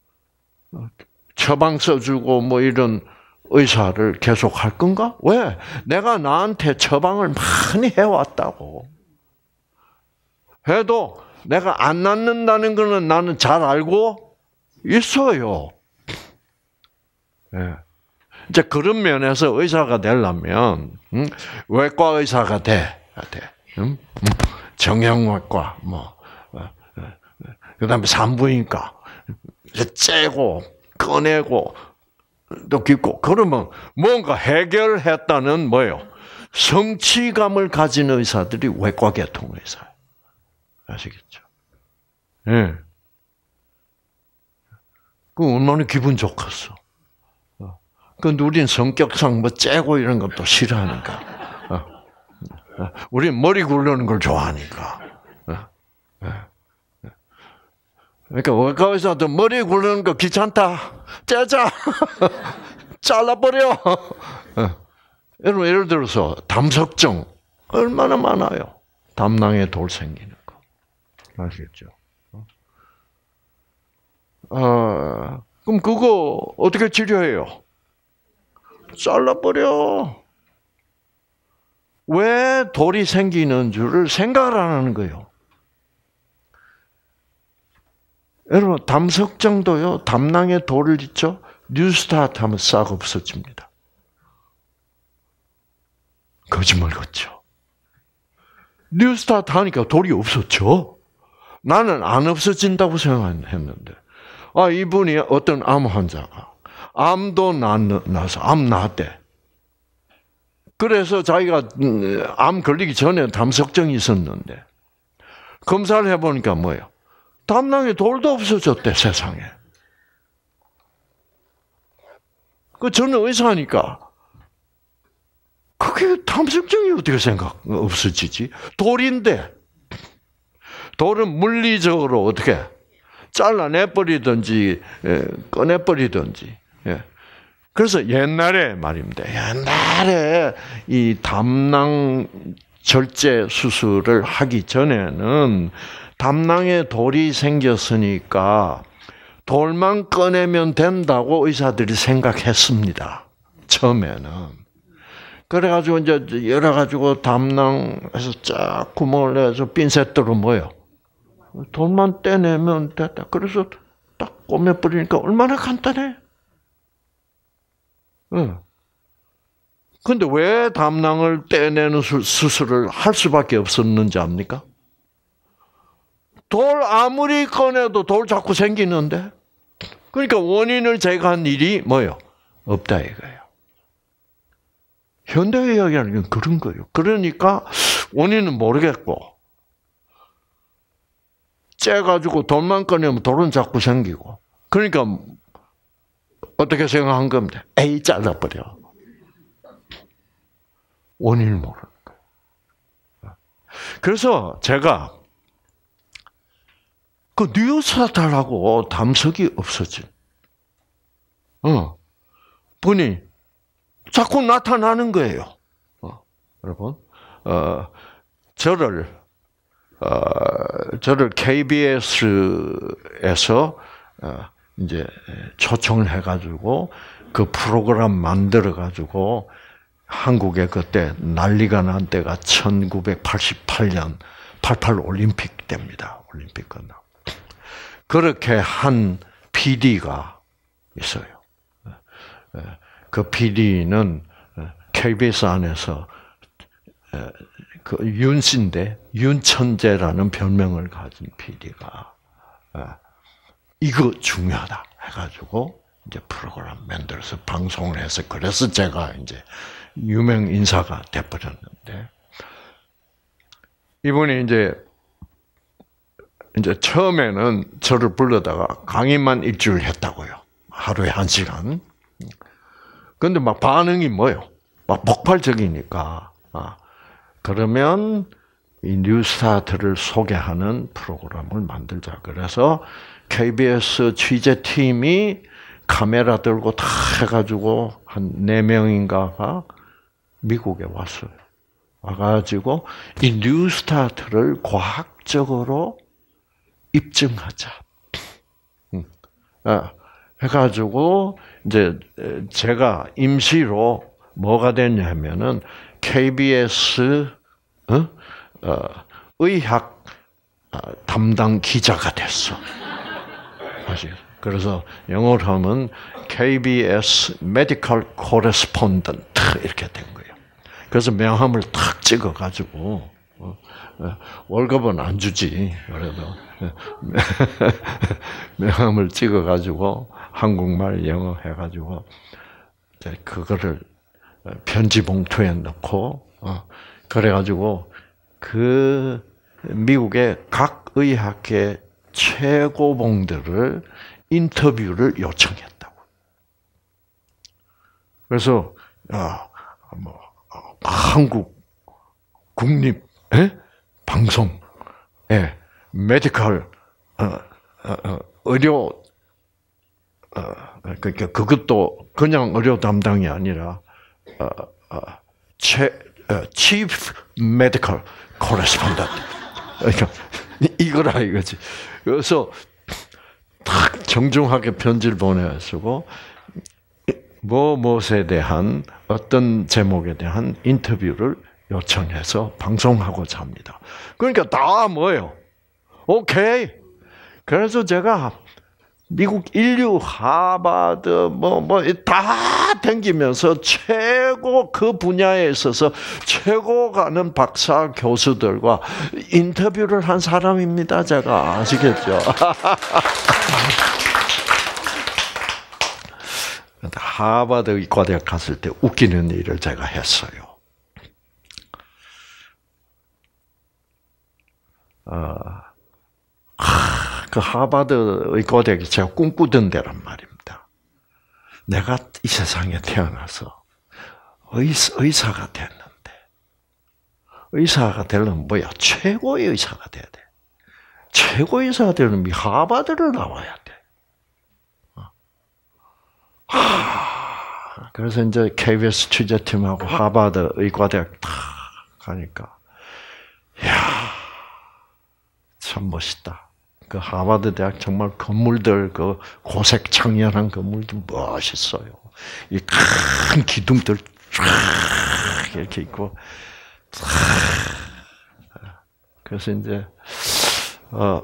처방 써주고 뭐 이런 의사를 계속 할 건가? 왜? 내가 나한테 처방을 많이 해왔다고. 해도 내가 안 낫는다는 거는 나는 잘 알고 있어요. 예. 이제 그런 면에서 의사가 되려면 음? 외과 의사가 돼, 돼. 음? 정형외과, 뭐, 어, 어, 그다음에 산부인과, 째고 꺼내고 또 깊고 그러면 뭔가 해결했다는 뭐예요? 성취감을 가진 의사들이 외과 계통 의사예요. 아시겠죠? 예. 네. 그 얼마나 기분 좋겠어. 근데 우린 성격상 뭐 째고 이런 것도 싫어하니까. 우린 머리 굴르는 걸 좋아하니까. 그러니까 외과 의사도 머리 굴르는 거 귀찮다. 째자. 잘라버려. 여러분 예를 들어서 담석증 얼마나 많아요. 담낭에 돌 생기는 거. 아시겠죠? 아, 그럼 그거 어떻게 치료해요? 잘라버려. 왜 돌이 생기는 줄을 생각을 안 하는 거예요. 여러분 담석증도요. 담낭에 돌을 있죠. 뉴스타트 하면 싹 없어집니다. 거짓말 같죠. 뉴스타트 하니까 돌이 없었죠. 나는 안 없어진다고 생각했는데 아 이분이 어떤 암 환자가 암도 나서 암 나았대. 그래서 자기가 암 걸리기 전에 담석증이 있었는데 검사를 해보니까 뭐예요? 담낭에 돌도 없어졌대 세상에. 그 저는 의사니까 그게 담석증이 어떻게 생각 없어지지? 돌인데 돌은 물리적으로 어떻게 잘라내버리든지 꺼내버리든지. 그래서 옛날에 말입니다. 옛날에 이 담낭 절제 수술을 하기 전에는 담낭에 돌이 생겼으니까 돌만 꺼내면 된다고 의사들이 생각했습니다. 처음에는. 그래가지고 이제 열어가지고 담낭에서 쫙 구멍을 내서 핀셋으로 뭐요? 돌만 떼내면 됐다. 그래서 딱 꼬매버리니까 얼마나 간단해. 응. 근데 왜 담낭을 떼내는 수술을 할 수밖에 없었는지 압니까? 돌 아무리 꺼내도 돌 자꾸 생기는데. 그러니까 원인을 제거한 일이 뭐예요? 없다 이거예요. 현대의학이라는 건 그런 거예요. 그러니까 원인은 모르겠고 째가지고 돌만 꺼내면 돌은 자꾸 생기고 그러니까 어떻게 생각한 겁니다. 에이 잘라버려. 원인을 모르는 거예요. 그래서 제가 그 뉴스타트하고 담석이 없어진 어, 분이 자꾸 나타나는 거예요. 어, 여러분, 어, 저를 어, 저를 케이비에스에서 어, 이제 초청을 해가지고 그 프로그램 만들어가지고 한국에 그때 난리가 난 때가 천구백팔십팔 년 팔십팔 올림픽 때입니다. 올림픽 끝나고. 그렇게 한 피디가 있어요. 그 피디는 케이비에스 안에서 그 윤씨인데 윤천재라는 별명을 가진 피디가 이거 중요하다 해가지고 이제 프로그램 만들어서 방송을 해서 그래서 제가 이제 유명 인사가 돼버렸는데 이분이 이제 이제 처음에는 저를 불러다가 강의만 일주일 했다고요. 하루에 한 시간. 근데 막 반응이 뭐예요? 막 폭발적이니까. 아, 그러면 이 뉴스타트를 소개하는 프로그램을 만들자. 그래서 케이비에스 취재팀이 카메라 들고 다 해가지고 한 네 명인가가 미국에 왔어요. 와가지고 이 뉴스타트를 과학적으로 입증하자. 아, 해가지고 이제 제가 임시로 뭐가 됐냐면은 케이비에스 어? 어, 의학 담당 기자가 됐어. 그래서 영어로 하면 케이비에스 메디컬 코레스폰던트 이렇게 된 거예요. 그래서 명함을 탁 찍어가지고 월급은 안 주지 그래도 명함을 찍어가지고 한국말 영어 해가지고 그거를 편지 봉투에 넣고 그래가지고 그 미국의 각 의학계 최고봉들을 인터뷰를 요청했다고. 그래서 아, 뭐 한국 국립 에? 방송, 예, 메디컬 어, 어, 어, 의료 어, 그러니까 그것도 그냥 의료 담당이 아니라 어, 어, 최 어, Chief Medical Correspondent. 그러니까 이거라 이거지. 그래서 딱 정중하게 편지를 보내주고 뭐 무엇에 대한 어떤 제목에 대한 인터뷰를 요청해서 방송하고자 합니다. 그러니까 다 뭐예요? 오케이. 그래서 제가 미국 인류 하버드 뭐 뭐 다 댕기면서 최고 그 분야에 있어서 최고 가는 박사 교수들과 인터뷰를 한 사람입니다. 제가 아시겠죠? 하버드 의과대학 갔을 때 웃기는 일을 제가 했어요. 아, 그 하버드 의과대학이 제가 꿈꾸던 데란 말입니다. 내가 이 세상에 태어나서 의사, 의사가 됐는데, 의사가 되려면 뭐야? 최고의 의사가 돼야 돼. 최고의 의사가 되려면 하버드를 나와야 돼. 하, 그래서 이제 케이비에스 취재팀하고 하버드 의과대학 다 가니까, 이야, 참 멋있다. 그 하버드 대학 정말 건물들, 그 고색 창연한 건물들 멋있어요. 이 큰 기둥들 쫙 이렇게 있고, 그래서 이제 어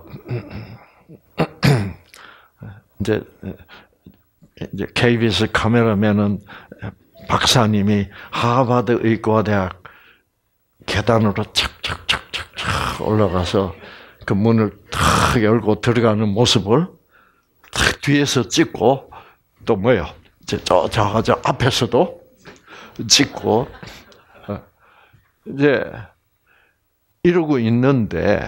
이제 이제 케이비에스 카메라맨은 박사님이 하버드 의과대학 계단으로 착착착착착 올라가서 그 문을 탁 열고 들어가는 모습을 탁 뒤에서 찍고 또 뭐요? 이제 저, 저, 저 앞에서도 찍고 이제 이러고 있는데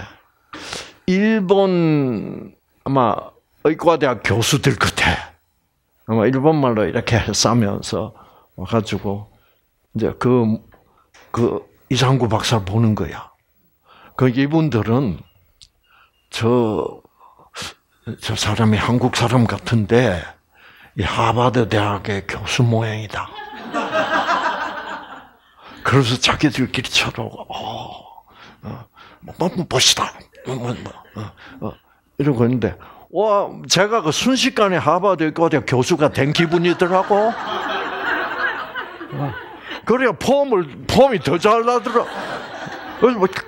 일본 아마 의과대학 교수들 끝에 아마 일본말로 이렇게 싸면서 와가지고 이제 그, 그 이상구 박사를 보는 거야. 그 이분들은 저, 저 사람이 한국 사람 같은데, 이 하버드 대학의 교수 모양이다. 그래서 자기들끼리 쳐다보고, 어, 어, 뭐, 뭐, 멋있다. 뭐, 뭐, 어, 어, 이러고 있는데, 와, 제가 그 순식간에 하버드 의과대학 교수가 된 기분이더라고. 어, 그래야 폼을, 폼이 더 잘 나더라. 그래서 뭐,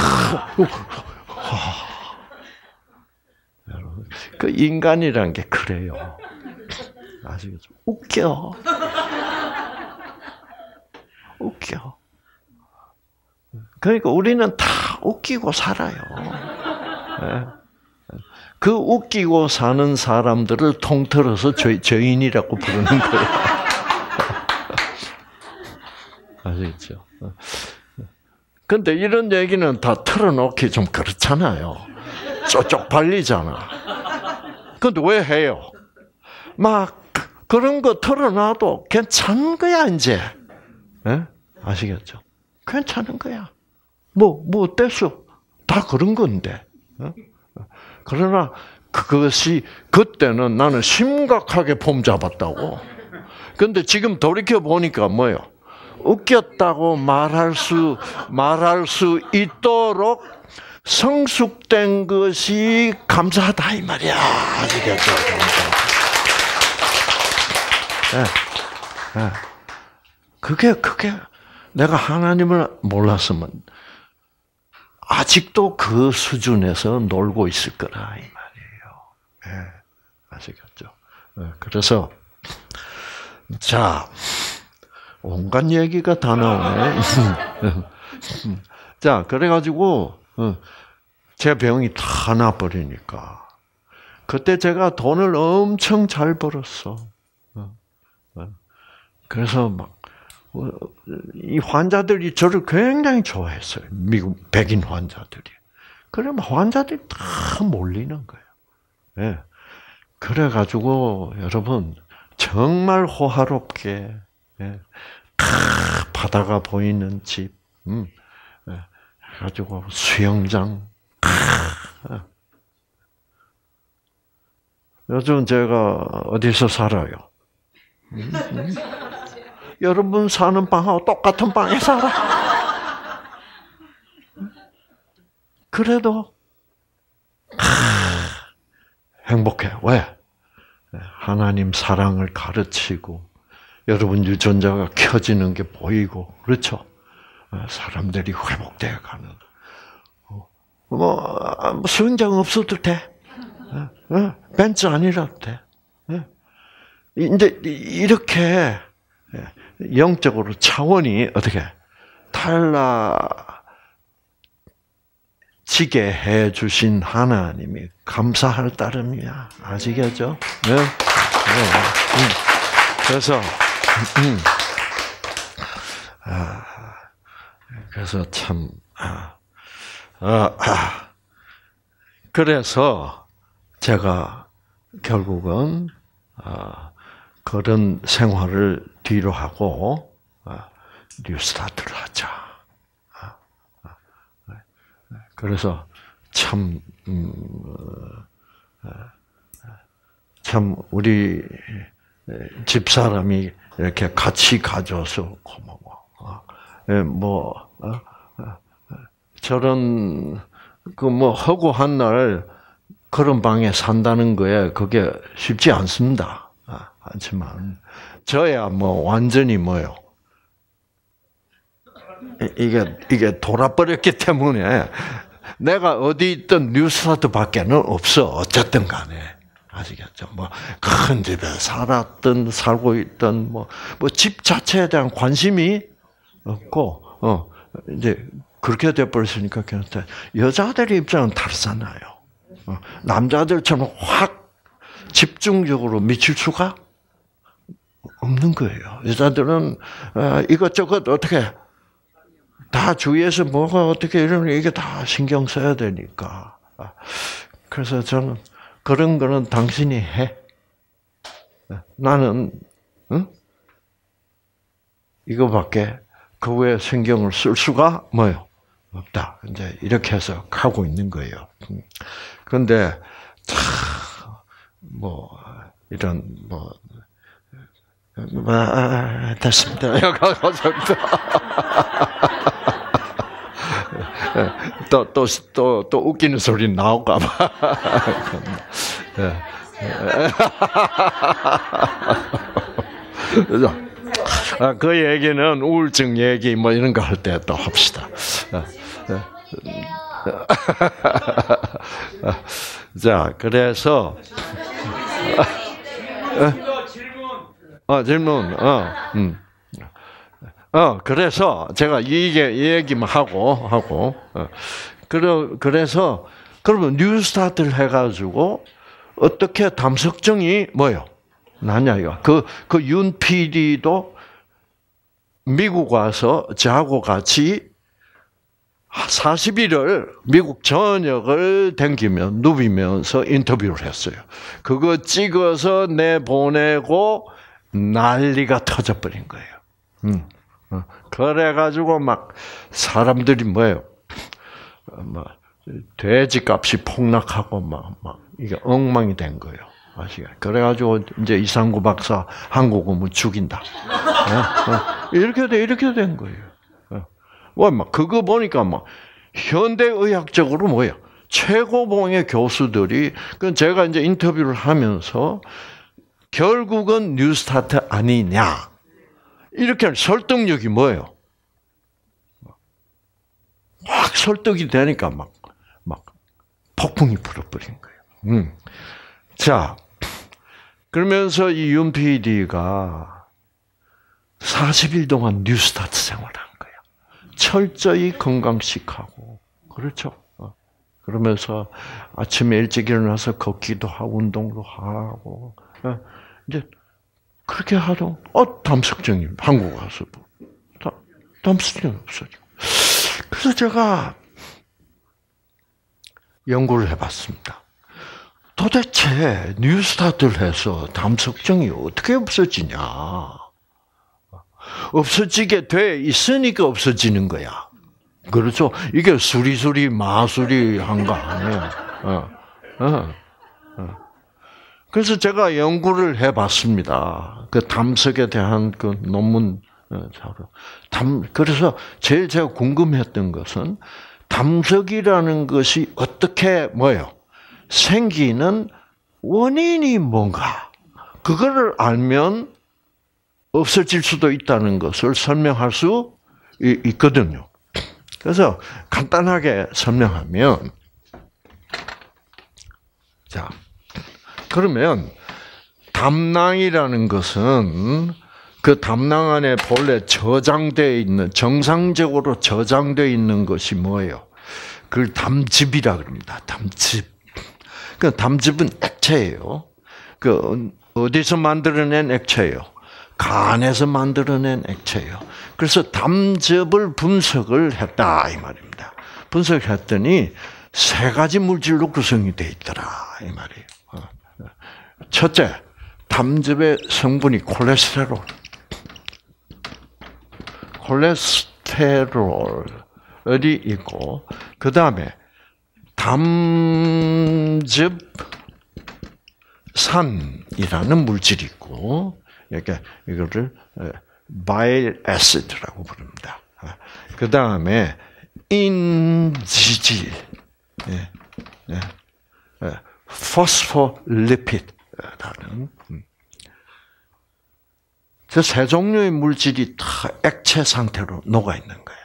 그 인간이란 게 그래요. 아시겠죠? 웃겨. 웃겨. 그러니까 우리는 다 웃기고 살아요. 그 웃기고 사는 사람들을 통틀어서 저, 저인이라고 부르는 거예요. 아시겠죠? 근데 이런 얘기는 다 털어놓기 좀 그렇잖아요. 쪽쪽팔리잖아. 근데 왜 해요? 막 그런 거 털어놔도 괜찮은 거야 이제. 네? 아시겠죠? 괜찮은 거야. 뭐, 뭐 어땠어? 다 그런 건데. 네? 그러나 그것이 그때는 나는 심각하게 폼 잡았다고. 근데 지금 돌이켜 보니까 뭐예요? 웃겼다고 말할 수 말할 수 있도록 성숙된 것이 감사하다 이 말이야. 아시겠죠? 네. 네. 그게 그게 내가 하나님을 몰랐으면 아직도 그 수준에서 놀고 있을 거라 이 말이에요. 네. 아시겠죠? 네. 그래서 자 온갖 얘기가 다 나오네. 자 그래가지고 제 병이 다 나버리니까 그때 제가 돈을 엄청 잘 벌었어. 그래서 막 이 환자들이 저를 굉장히 좋아했어요. 미국 백인 환자들이. 그러면 환자들이 다 몰리는 거예요. 네. 그래가지고 여러분 정말 호화롭게 네. 바다가 보이는 집, 음. 네. 가지고 수영장. 요즘 제가 어디서 살아요? 음? 음? 여러분 사는 방하고 똑같은 방에 살아. 그래도 행복해. 왜? 하나님 사랑을 가르치고 여러분 유전자가 켜지는 게 보이고 그렇죠? 사람들이 회복돼 가는. 뭐 수영장 없어도 돼. 벤츠 아니라도 돼. 이제 이렇게 영적으로 차원이 어떻게 달라지게 해 주신 하나님이 감사할 따름이야. 아시겠죠? 네. 네. 그래서 음. 아, 그래서 참 아, 아, 아. 그래서 제가 결국은 아, 그런 생활을 뒤로 하고 아, 뉴스타트를 하자. 아, 아, 그래서 참, 음, 참 우리 집사람이 이렇게 같이 가져서 고마워. 뭐 저런 그 뭐 허구한 날 그런 방에 산다는 거에 그게 쉽지 않습니다. 하지만 저야 뭐 완전히 뭐요. 이게 이게 돌아버렸기 때문에 내가 어디 있든 뉴스타트밖에는 없어. 어쨌든 간에 아시겠죠? 뭐 큰 집에 살았든 살고 있든 뭐 뭐 집 자체에 대한 관심이 없고 어 이제 그렇게 돼 버렸으니까 괜찮다. 여자들의 입장은 다르잖아요. 어, 남자들처럼 확 집중적으로 미칠 수가 없는 거예요. 여자들은 어, 이것저것 어떻게 다 주위에서 뭐가 어떻게 이러면 이게 다 신경 써야 되니까. 그래서 저는 그런 거는 당신이 해. 나는 응? 이거밖에 그 외에 신경을 쓸 수가 뭐요? 없다. 이제 이렇게 해서 가고 있는 거예요. 그런데 뭐 이런 뭐 아, 됐습니다. 또, 또, 또, 또 웃기는 소리 나올까봐. 그 얘기는 우울증 얘기 뭐 이런 거 할 때 또 합시다. 자, 그래서. 어, 질문, 어, 음. 어, 그래서 제가 이게 얘기만 하고, 하고, 어. 그러, 그래서, 그러면 뉴스타트를 해가지고, 어떻게 담석증이 뭐요? 나냐요. 그, 그 윤 피디도 미국 와서 저하고 같이 사십 일을 미국 전역을 댕기며 누비면서 인터뷰를 했어요. 그거 찍어서 내보내고 난리가 터져버린 거예요. 음. 그래가지고 막 사람들이 뭐예요? 막 돼지값이 폭락하고 막, 막 이게 엉망이 된 거예요. 아시겠어요? 그래가지고 이제 이상구 박사 한국 오면 죽인다. 어? 어? 이렇게 돼, 이렇게 된 거예요. 와, 막 그거 보니까 막 현대의학적으로 뭐야? 최고봉의 교수들이 그 제가 이제 인터뷰를 하면서 결국은 뉴스타트 아니냐 이렇게 설득력이 뭐예요? 확 설득이 되니까 막 막 폭풍이 불어버린 거예요. 음. 자, 그러면서 이 윤 피디가 사십 일 동안 뉴스타트 생활한 거예요. 철저히 건강식하고 그렇죠. 그러면서 아침에 일찍 일어나서 걷기도 하고 운동도 하고 이제 그렇게 하도 어 담석증이 한국 와서 담석증이 없어지고 그래서 제가 연구를 해봤습니다. 도대체 뉴스타트를 해서 담석증이 어떻게 없어지냐? 없어지게 돼 있으니까 없어지는 거야. 그렇죠? 이게 수리수리 마수리 한 거 아니에요. 어, 어, 어. 그래서 제가 연구를 해봤습니다. 그 담석에 대한 그 논문 자료. 담 그래서 제일 제가 궁금했던 것은 담석이라는 것이 어떻게 뭐요? 생기는 원인이 뭔가? 그거를 알면 없어질 수도 있다는 것을 설명할 수 있거든요. 그래서 간단하게 설명하면, 자, 그러면 담낭이라는 것은 그 담낭 안에 본래 저장되어 있는, 정상적으로 저장되어 있는 것이 뭐예요? 그걸 담즙이라 그럽니다. 담즙. 그 담즙은 액체예요. 그 어디서 만들어낸 액체예요? 간에서 만들어낸 액체예요. 그래서 담즙을 분석을 했다 이 말입니다. 분석했더니 세 가지 물질로 구성이 되어 있더라 이 말이에요. 첫째, 담즙의 성분이 콜레스테롤. 콜레스테롤이 있고 그 다음에 담즙산이라는 물질이 있고 이렇게 이거를 바일 애시드라고 부릅니다. 그 다음에 인지질, 포스포리피드라는 저 세 종류의 물질이 다 액체 상태로 녹아 있는 거예요.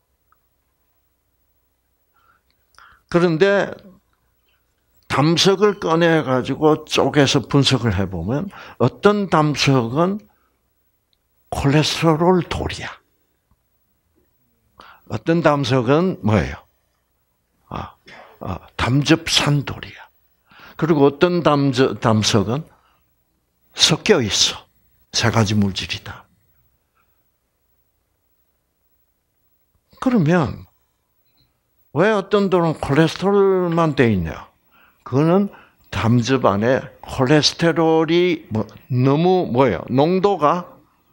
그런데 담석을 꺼내 가지고 쪼개서 분석을 해보면 어떤 담석은 콜레스테롤 돌이야. 어떤 담석은 뭐예요? 아, 아, 담즙산 돌이야. 그리고 어떤 담석, 담석은 섞여 있어. 세 가지 물질이다. 그러면 왜 어떤 돌은 콜레스테롤만 돼 있냐? 그거는 담즙 안에 콜레스테롤이 뭐 너무 뭐예요? 농도가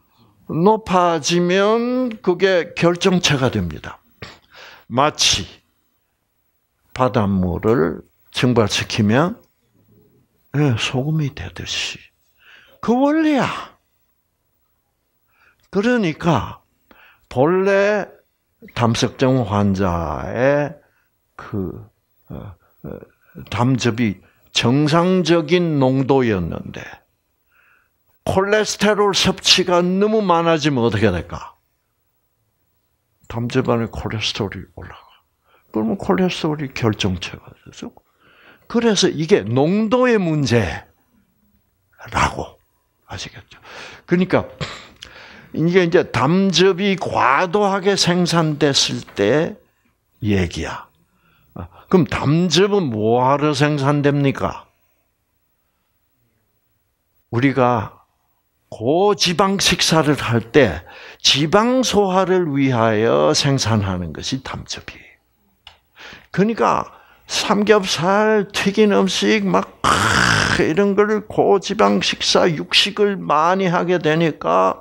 높아지면 그게 결정체가 됩니다. 마치 바닷물을 증발시키면 소금이 되듯이 그 원리야. 그러니까 본래 담석증 환자의 그 담즙이 정상적인 농도였는데 콜레스테롤 섭취가 너무 많아지면 어떻게 될까? 담즙 안에 콜레스테롤이 올라가. 그러면 콜레스테롤이 결정체가 되죠. 그래서 이게 농도의 문제라고 아시겠죠? 그러니까 이게 이제 담즙이 과도하게 생산됐을 때 얘기야. 그럼 담즙은 뭐하러 생산됩니까? 우리가 고지방 식사를 할 때 지방 소화를 위하여 생산하는 것이 담즙이에요. 그러니까 삼겹살, 튀긴 음식 막 이런 걸 고지방 식사, 육식을 많이 하게 되니까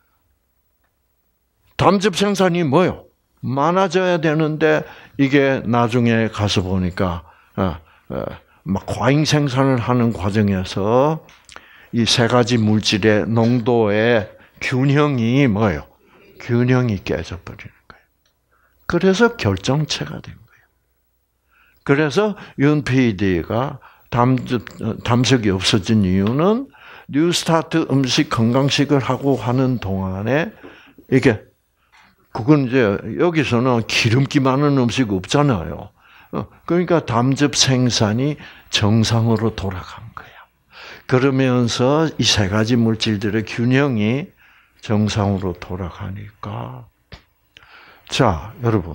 담즙 생산이 뭐요? 많아져야 되는데 이게 나중에 가서 보니까 막 과잉 생산을 하는 과정에서 이 세 가지 물질의 농도의 균형이 뭐예요? 균형이 깨져버리는 거예요. 그래서 결정체가 된 거예요. 그래서 윤 피디가 담즙, 담석이 없어진 이유는 뉴스타트 음식 건강식을 하고 하는 동안에 이게 그건 이제 여기서는 기름기 많은 음식 없잖아요. 그러니까 담즙 생산이 정상으로 돌아간 거야. 그러면서 이 세 가지 물질들의 균형이 정상으로 돌아가니까 자, 여러분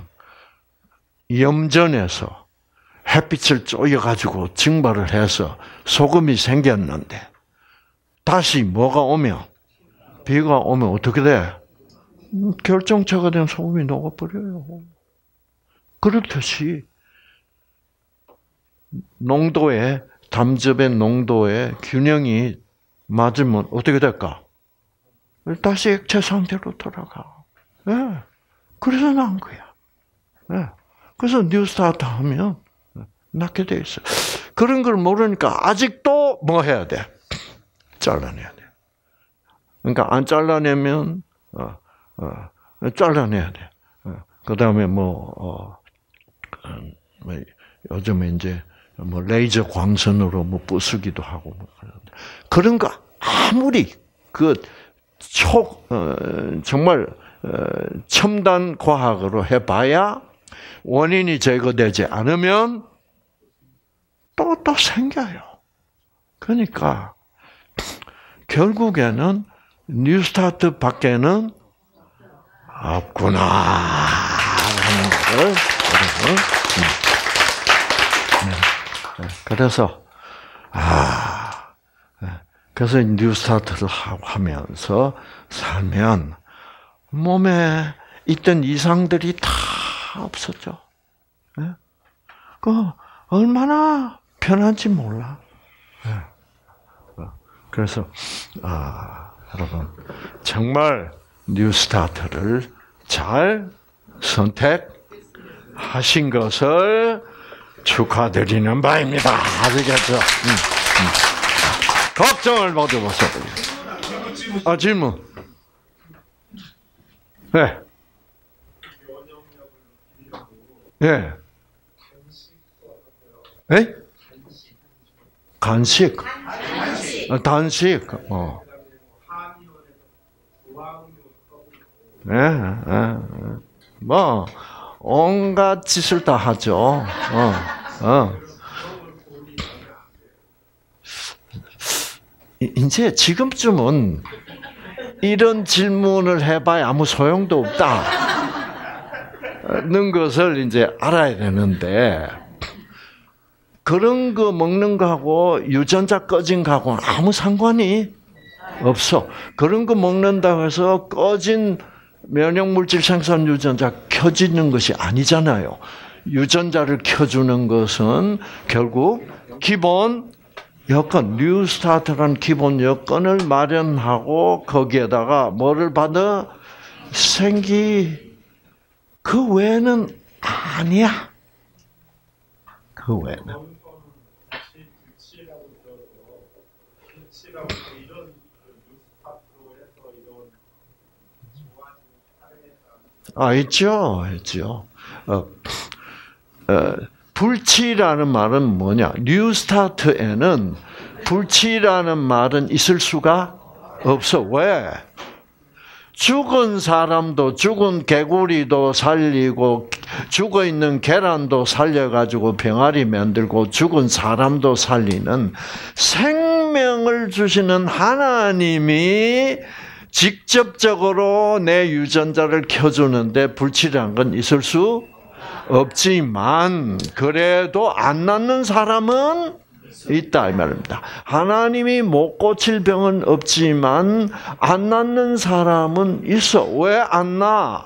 염전에서 햇빛을 쪼여가지고 증발을 해서 소금이 생겼는데 다시 뭐가 오면 비가 오면 어떻게 돼? 결정체가 된 소금이 녹아버려요. 그렇듯이 농도의 담즙의 농도의 균형이 맞으면 어떻게 될까? 다시 액체 상태로 돌아가. 네. 그래서 난 거야. 네. 그래서 뉴스타트 하면 낫게 돼 있어. 그런 걸 모르니까 아직도 뭐 해야 돼? 잘라내야 돼. 그러니까 안 잘라내면 어, 어, 잘라내야 돼. 어, 그 다음에 뭐, 어, 뭐 요즘에 이제 뭐 레이저 광선으로 뭐 부수기도 하고 뭐 그런데 그런 거 아무리 그 초 어, 정말 어, 첨단 과학으로 해봐야 원인이 제거되지 않으면 또 또 생겨요. 그러니까 결국에는 뉴스타트 밖에는 없구나 하는 것을 그래서 아 그래서 뉴스타트를 하면서 살면 몸에 있던 이상들이 다 없었죠. 그 얼마나 편한지 몰라. 그래서 아 여러분 정말 뉴스타트를 잘 선택하신 것을 축하드리는 바입니다. 아시겠죠? 음, 음. 걱정을 모두 벗어버려. 아 질문. 네. 네. 네? 간식. 간식. 단식. 어. 네, 네, 뭐 온갖 짓을 다 하죠. 어, 어. 이제 지금쯤은 이런 질문을 해봐야 아무 소용도 없다는 것을 이제 알아야 되는데 그런 거 먹는 거하고 유전자 꺼진 거하고는 아무 상관이 없어. 그런 거 먹는다고 해서 꺼진 면역물질 생산 유전자 켜지는 것이 아니잖아요. 유전자를 켜주는 것은 결국 기본 여건, 뉴스타트라는 기본 여건을 마련하고 거기에다가 뭐를 받아? 생기. 그 외에는 아니야. 그 외에는. 아, 있죠, 있죠. 어, 어, 불치라는 말은 뭐냐? 뉴스타트에는 불치라는 말은 있을 수가 없어. 왜? 죽은 사람도 죽은 개구리도 살리고 죽어 있는 계란도 살려가지고 병아리 만들고 죽은 사람도 살리는 생명을 주시는 하나님이 직접적으로 내 유전자를 켜주는데 불치라는 건 있을 수 없지만 그래도 안 낫는 사람은 있다 이 말입니다. 하나님이 못 고칠 병은 없지만 안 낫는 사람은 있어. 왜 안 나?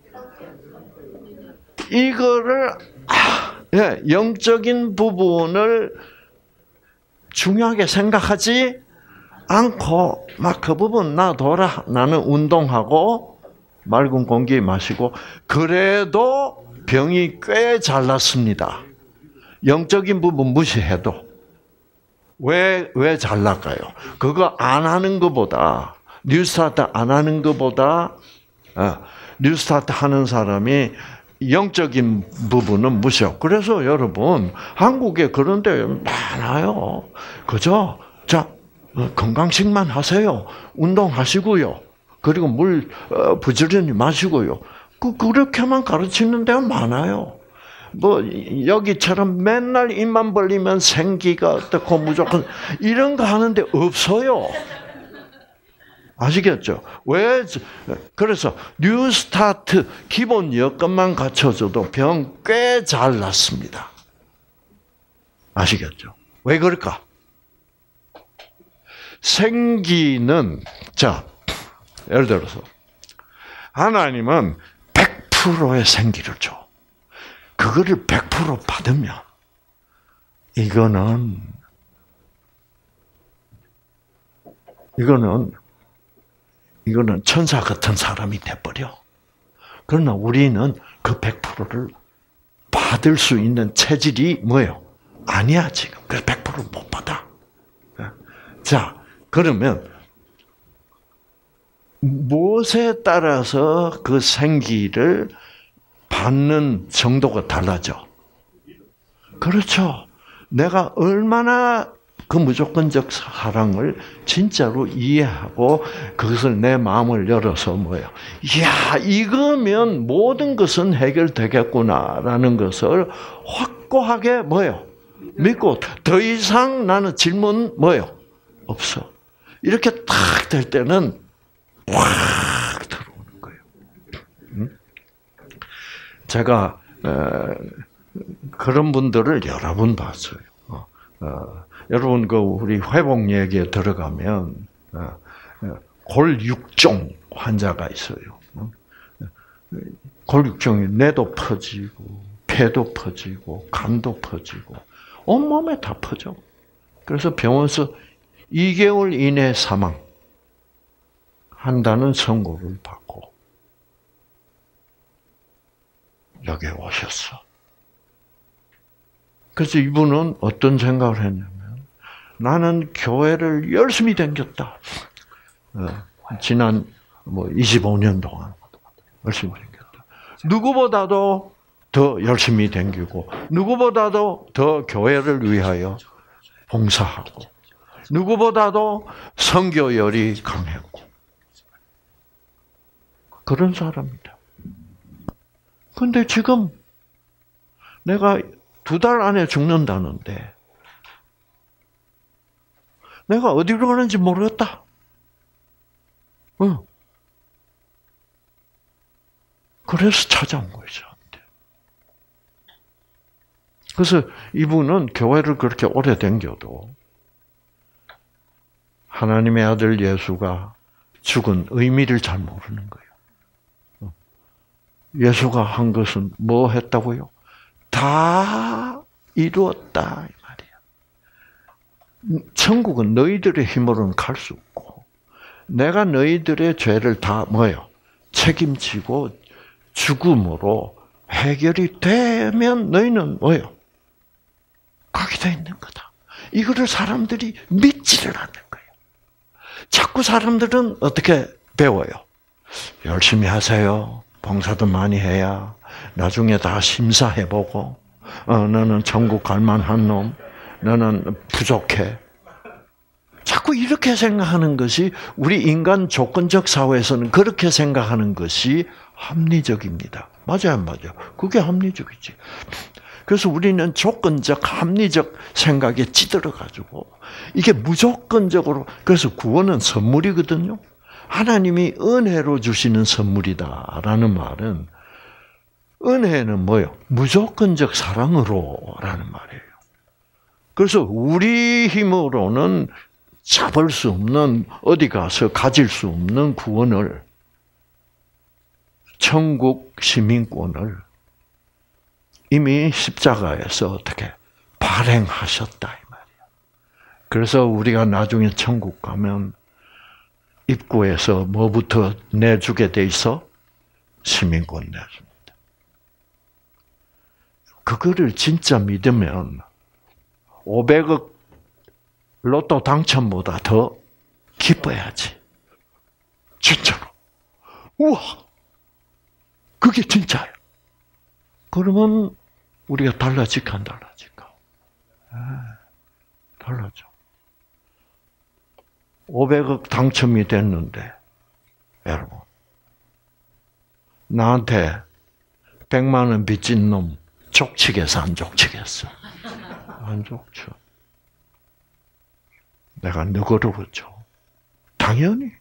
이거를 아, 예, 영적인 부분을 중요하게 생각하지 않고 막 그 부분 놔둬라. 나는 운동하고 맑은 공기 마시고 그래도 병이 꽤 잘 낫습니다. 영적인 부분 무시해도 왜 왜 잘 나가요? 그거 안 하는 것보다 뉴스타트 안 하는 것보다 뉴스타트 하는 사람이 영적인 부분은 무시하고. 그래서 여러분, 한국에 그런 데 많아요. 그죠? 자, 건강식만 하세요. 운동하시고요. 그리고 물 부지런히 마시고요. 그, 그렇게만 가르치는 데가 많아요. 뭐, 여기처럼 맨날 입만 벌리면 생기가 어떻고 무조건 이런 거 하는데 없어요. 아시겠죠? 왜? 그래서 뉴스타트 기본 여건만 갖춰줘도 병 꽤 잘 낫습니다. 아시겠죠? 왜 그럴까? 생기는, 자, 예를 들어서 하나님은 백 퍼센트의 생기를 줘. 그거를 백 퍼센트 받으면 이거는 이거는 이거는 천사 같은 사람이 돼버려. 그러나 우리는 그 백 퍼센트를 받을 수 있는 체질이 뭐예요? 아니야, 지금. 그래서 백 퍼센트 못 받아. 자, 그러면 무엇에 따라서 그 생기를 받는 정도가 달라져? 그렇죠. 내가 얼마나 그 무조건적 사랑을 진짜로 이해하고 그것을 내 마음을 열어서 뭐예요? 이야, 이거면 모든 것은 해결되겠구나라는 것을 확고하게 뭐예요? 믿고 더 이상 나는 질문 뭐예요? 없어. 이렇게 딱 될 때는 확 들어오는 거예요. 제가 그런 분들을 여러 번 봤어요. 여러분, 그 우리 회복 얘기에 들어가면 골육종 환자가 있어요. 골육종이 뇌도 퍼지고 폐도 퍼지고 간도 퍼지고 온몸에 다 퍼져. 그래서 병원에서 이 개월 이내 사망한다는 선고를 받고 여기 오셨어. 그래서 이분은 어떤 생각을 했냐면, 나는 교회를 열심히 다녔다. 지난 뭐 이십오 년 동안 열심히 다녔다. 누구보다도 더 열심히 다니고, 누구보다도 더 교회를 위하여 봉사하고, 누구보다도 선교열이 강했고, 그런 사람이다. 근데 지금 내가 두 달 안에 죽는다는데 내가 어디로 가는지 모르겠다. 응. 그래서 찾아온 거죠. 그래서 이분은 교회를 그렇게 오래 다녀도 하나님의 아들 예수가 죽은 의미를 잘 모르는 거예요. 예수가 한 것은 뭐 했다고요? 다 이루었다 이 말이야. 천국은 너희들의 힘으로는 갈 수 없고, 내가 너희들의 죄를 다 뭐요? 책임지고 죽음으로 해결이 되면 너희는 뭐요? 가게 돼 있는 거다. 이거를 사람들이 믿지를 않는 거예요. 자꾸 사람들은 어떻게 배워요? 열심히 하세요. 봉사도 많이 해야 나중에 다 심사해보고, 어, 너는 천국 갈 만한 놈, 너는 부족해. 자꾸 이렇게 생각하는 것이, 우리 인간 조건적 사회에서는 그렇게 생각하는 것이 합리적입니다. 맞아요, 안 맞아요? 그게 합리적이지. 그래서 우리는 조건적, 합리적 생각에 찌들어가지고, 이게 무조건적으로, 그래서 구원은 선물이거든요. 하나님이 은혜로 주시는 선물이다라는 말은, 은혜는 뭐예요? 무조건적 사랑으로라는 말이에요. 그래서 우리 힘으로는 잡을 수 없는, 어디 가서 가질 수 없는 구원을, 천국 시민권을 이미 십자가에서 어떻게 발행하셨다 이 말이야. 그래서 우리가 나중에 천국 가면 입구에서 뭐부터 내주게 돼 있어? 시민권 내줍니다. 그거를 진짜 믿으면 오백억 로또 당첨보다 더 기뻐야지. 진짜로. 우와, 그게 진짜예요. 그러면 우리가 달라질까 안 달라질까? 아, 달라져. 오백억 당첨이 됐는데 여러분 나한테 백만 원 빚진 놈 족치겠어 안 족치겠어? 안 족쳐. 내가 너그러웠죠. 당연히.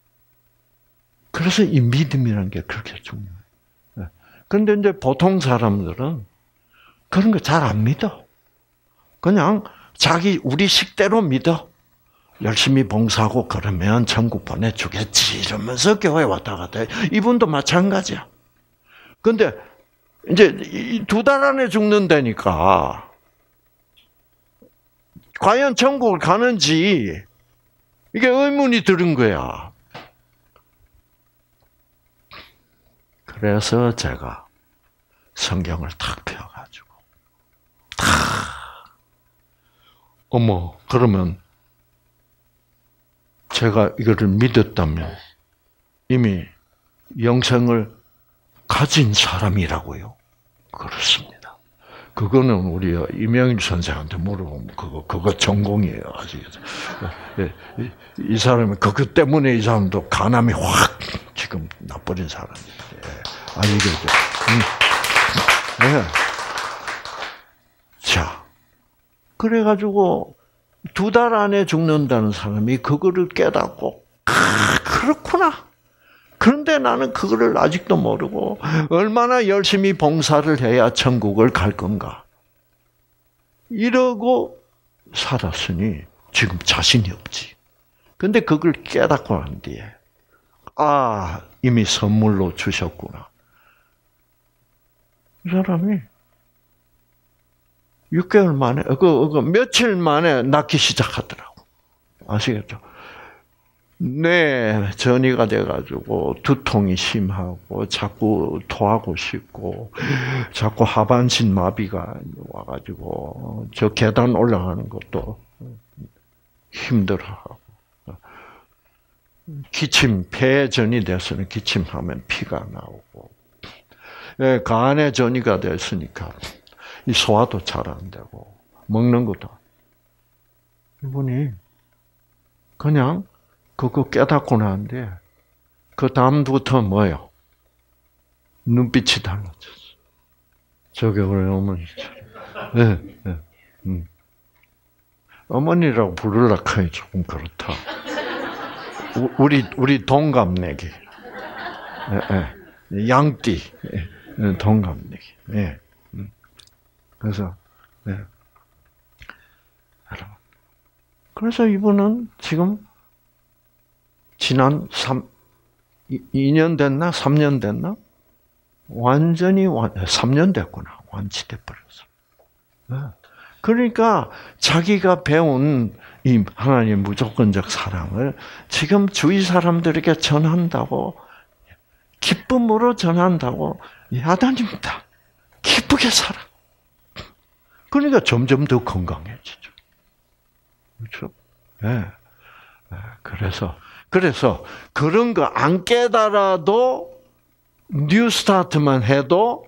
그래서 이 믿음이라는 게 그렇게 중요해요. 그런데 이제 보통 사람들은 그런 거 잘 안 믿어. 그냥 자기 우리 식대로 믿어. 열심히 봉사하고 그러면 천국 보내주겠지 이러면서 교회 왔다 갔다 해. 이분도 마찬가지야. 근데 이제 두 달 안에 죽는다니까 과연 천국을 가는지 이게 의문이 드는 거야. 그래서 제가 성경을 탁 펴가지고 탁 어머 그러면 제가 이거를 믿었다면 이미 영생을 가진 사람이라고요? 그렇습니다. 그거는 우리 이명일 선생한테 물어보면 그거 그거 전공이에요. 아시겠죠? 이 사람이 그것 때문에 이 사람도 간암이 확 지금 나버린 사람이에요. 아시겠죠? 네. 자, 그래가지고 두 달 안에 죽는다는 사람이 그거를 깨닫고 아, 그렇구나. 그런데 나는 그거를 아직도 모르고 얼마나 열심히 봉사를 해야 천국을 갈 건가. 이러고 살았으니 지금 자신이 없지. 근데 그걸 깨닫고 난 뒤에 아, 이미 선물로 주셨구나. 이 사람이 육 개월 만에, 그, 그 며칠 만에 낫기 시작하더라고. 아시겠죠? 뇌 전이가 돼가지고 두통이 심하고 자꾸 토하고 싶고 자꾸 하반신 마비가 와가지고 저 계단 올라가는 것도 힘들어하고 기침, 폐전이 됐으니 기침하면 피가 나오고 간에 전이가 됐으니까 이 소화도 잘 안 되고 먹는 것도 이분이 그냥 그거 깨닫고 나는데 그 다음부터 뭐예요? 눈빛이 달라졌어. 저게 우리 어머니처럼. 네, 네. 음. 어머니라고 부르려 하니 조금 그렇다. 우리 우리 동갑내기, 네, 네. 양띠, 네. 동갑내기. 네. 음. 그래서 네. 여러분. 그래서 이분은 지금 지난 삼, 이 년 됐나? 삼 년 됐나? 완전히, 완, 삼 년 됐구나. 완치돼 버렸어. 그러니까 자기가 배운 이 하나님의 무조건적 사랑을 지금 주위 사람들에게 전한다고, 기쁨으로 전한다고, 야단입니다. 기쁘게 살아. 그러니까 점점 더 건강해지죠. 그렇죠? 네. 그래서, 그래서 그런 거 안 깨달아도 뉴스타트만 해도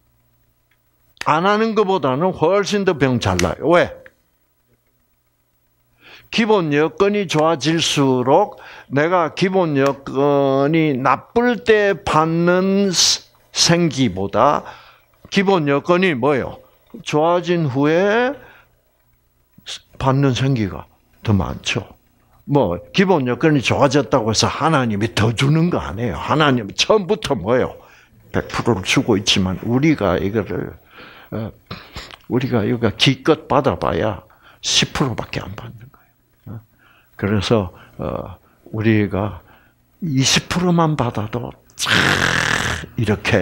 안 하는 것보다는 훨씬 더 병 잘 나요. 왜? 기본 여건이 좋아질수록 내가 기본 여건이 나쁠 때 받는 생기보다 기본 여건이 뭐예요? 좋아진 후에 받는 생기가 더 많죠. 뭐 기본 여건이 좋아졌다고 해서 하나님이 더 주는 거 아니에요. 하나님은 처음부터 뭐예요? 백 퍼센트를 주고 있지만 우리가 이거를 우리가 이거 기껏 받아봐야 십 퍼센트밖에 안 받는 거예요. 그래서 우리가 이십 퍼센트만 받아도 이렇게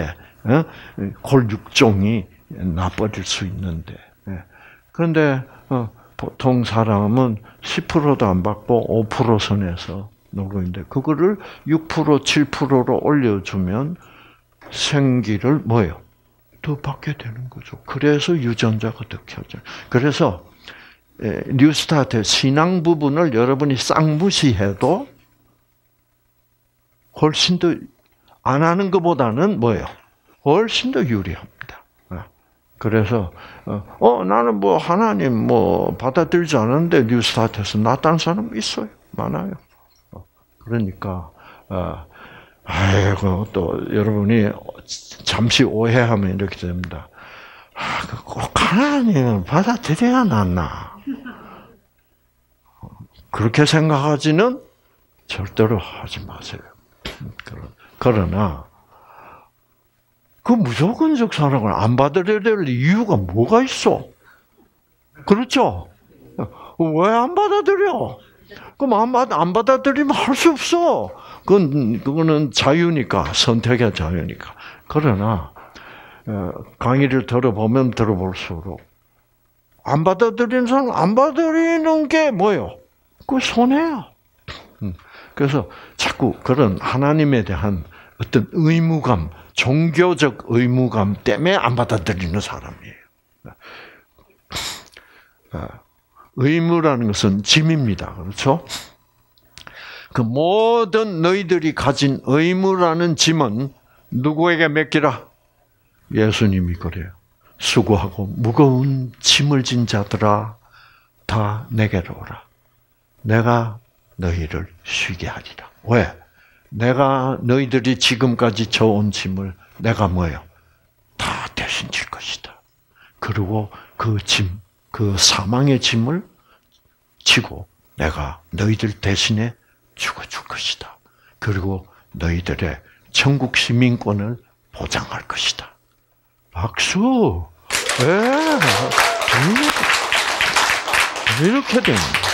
골육종이 나버릴 수 있는데 그런데 보통 사람은 십 퍼센트도 안 받고 오 퍼센트 선에서 놀고 있는데 그거를 육 퍼센트, 칠 퍼센트로 올려주면 생기를 뭐예요? 더 받게 되는 거죠. 그래서 유전자가 더 켜져요. 그래서 뉴스타트 신앙 부분을 여러분이 쌍무시해도 훨씬 더 안 하는 것보다는 뭐예요? 훨씬 더 유리합니다. 그래서 어 나는 뭐 하나님 뭐 받아들이지 않았는데 뉴스타트에서 나타난 사람 있어요, 많아요. 그러니까 아이고 또 여러분이 잠시 오해하면 이렇게 됩니다. 아, 꼭 하나님을 받아들여야 낫나? 그렇게 생각하지는 절대로 하지 마세요. 그러나 그 무조건적 사랑을 안 받아들여야 될 이유가 뭐가 있어? 그렇죠? 왜 안 받아들여? 그럼 안, 받, 안 받아들이면 할 수 없어. 그건, 그거는 자유니까, 선택의 자유니까. 그러나, 강의를 들어보면 들어볼수록, 안 받아들이는 사람, 안 받아들이는 게 뭐예요? 그 손해야. 그래서 자꾸 그런 하나님에 대한 어떤 의무감, 종교적 의무감 때문에 안 받아들이는 사람이에요. 의무라는 것은 짐입니다. 그렇죠? 그 모든 너희들이 가진 의무라는 짐은 누구에게 맡기라? 예수님이 그래요. 수고하고 무거운 짐을 진 자들아 다 내게로 오라. 내가 너희를 쉬게 하리라. 왜? 내가 너희들이 지금까지 져온 짐을 내가 뭐예요? 다 대신 질 것이다. 그리고 그 짐, 그 사망의 짐을 지고 내가 너희들 대신에 죽어줄 것이다. 그리고 너희들의 천국 시민권을 보장할 것이다. 박수! 네. 이렇게 됩니다.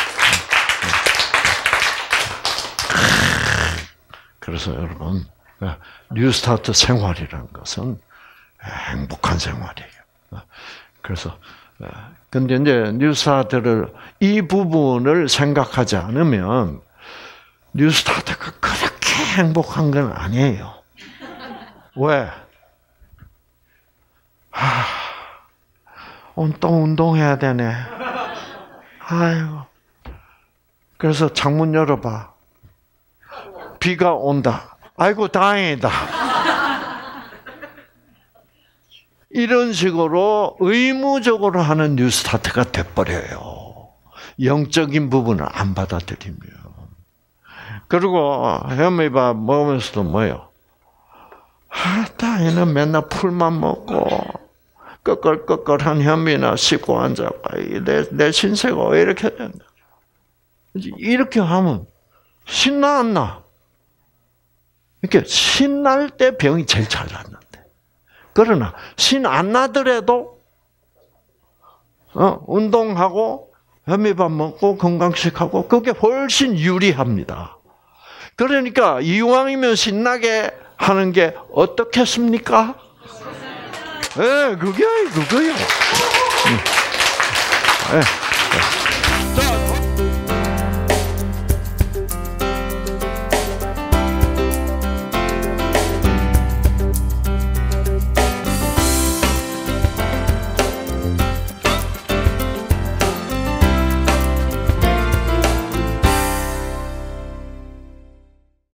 그래서 여러분, 뉴스타트 생활이라는 것은 행복한 생활이에요. 그래서, 근데 이제 뉴스타트를, 이 부분을 생각하지 않으면 뉴스타트가 그렇게 행복한 건 아니에요. 왜? 하, 또 운동해야 되네. 아유. 그래서 창문 열어봐. 비가 온다. 아이고, 다행이다. 이런 식으로 의무적으로 하는 뉴스타트가 돼버려요. 영적인 부분을 안 받아들이면. 그리고 현미밥 먹으면서도 뭐요? 아따, 얘는 맨날 풀만 먹고 끄끌끄끌한 현미나 씹고 앉아가. 내, 내 신세가 왜 이렇게 된다. 이렇게 하면 신나 안 나? 이렇게 신날 때 병이 제일 잘 낫는데. 그러나 신 안 나더라도 어, 운동하고 현미밥 먹고 건강식하고 그게 훨씬 유리합니다. 그러니까 이왕이면 신나게 하는 게 어떻겠습니까? 예, 네, 그게 그거요. 네. 네.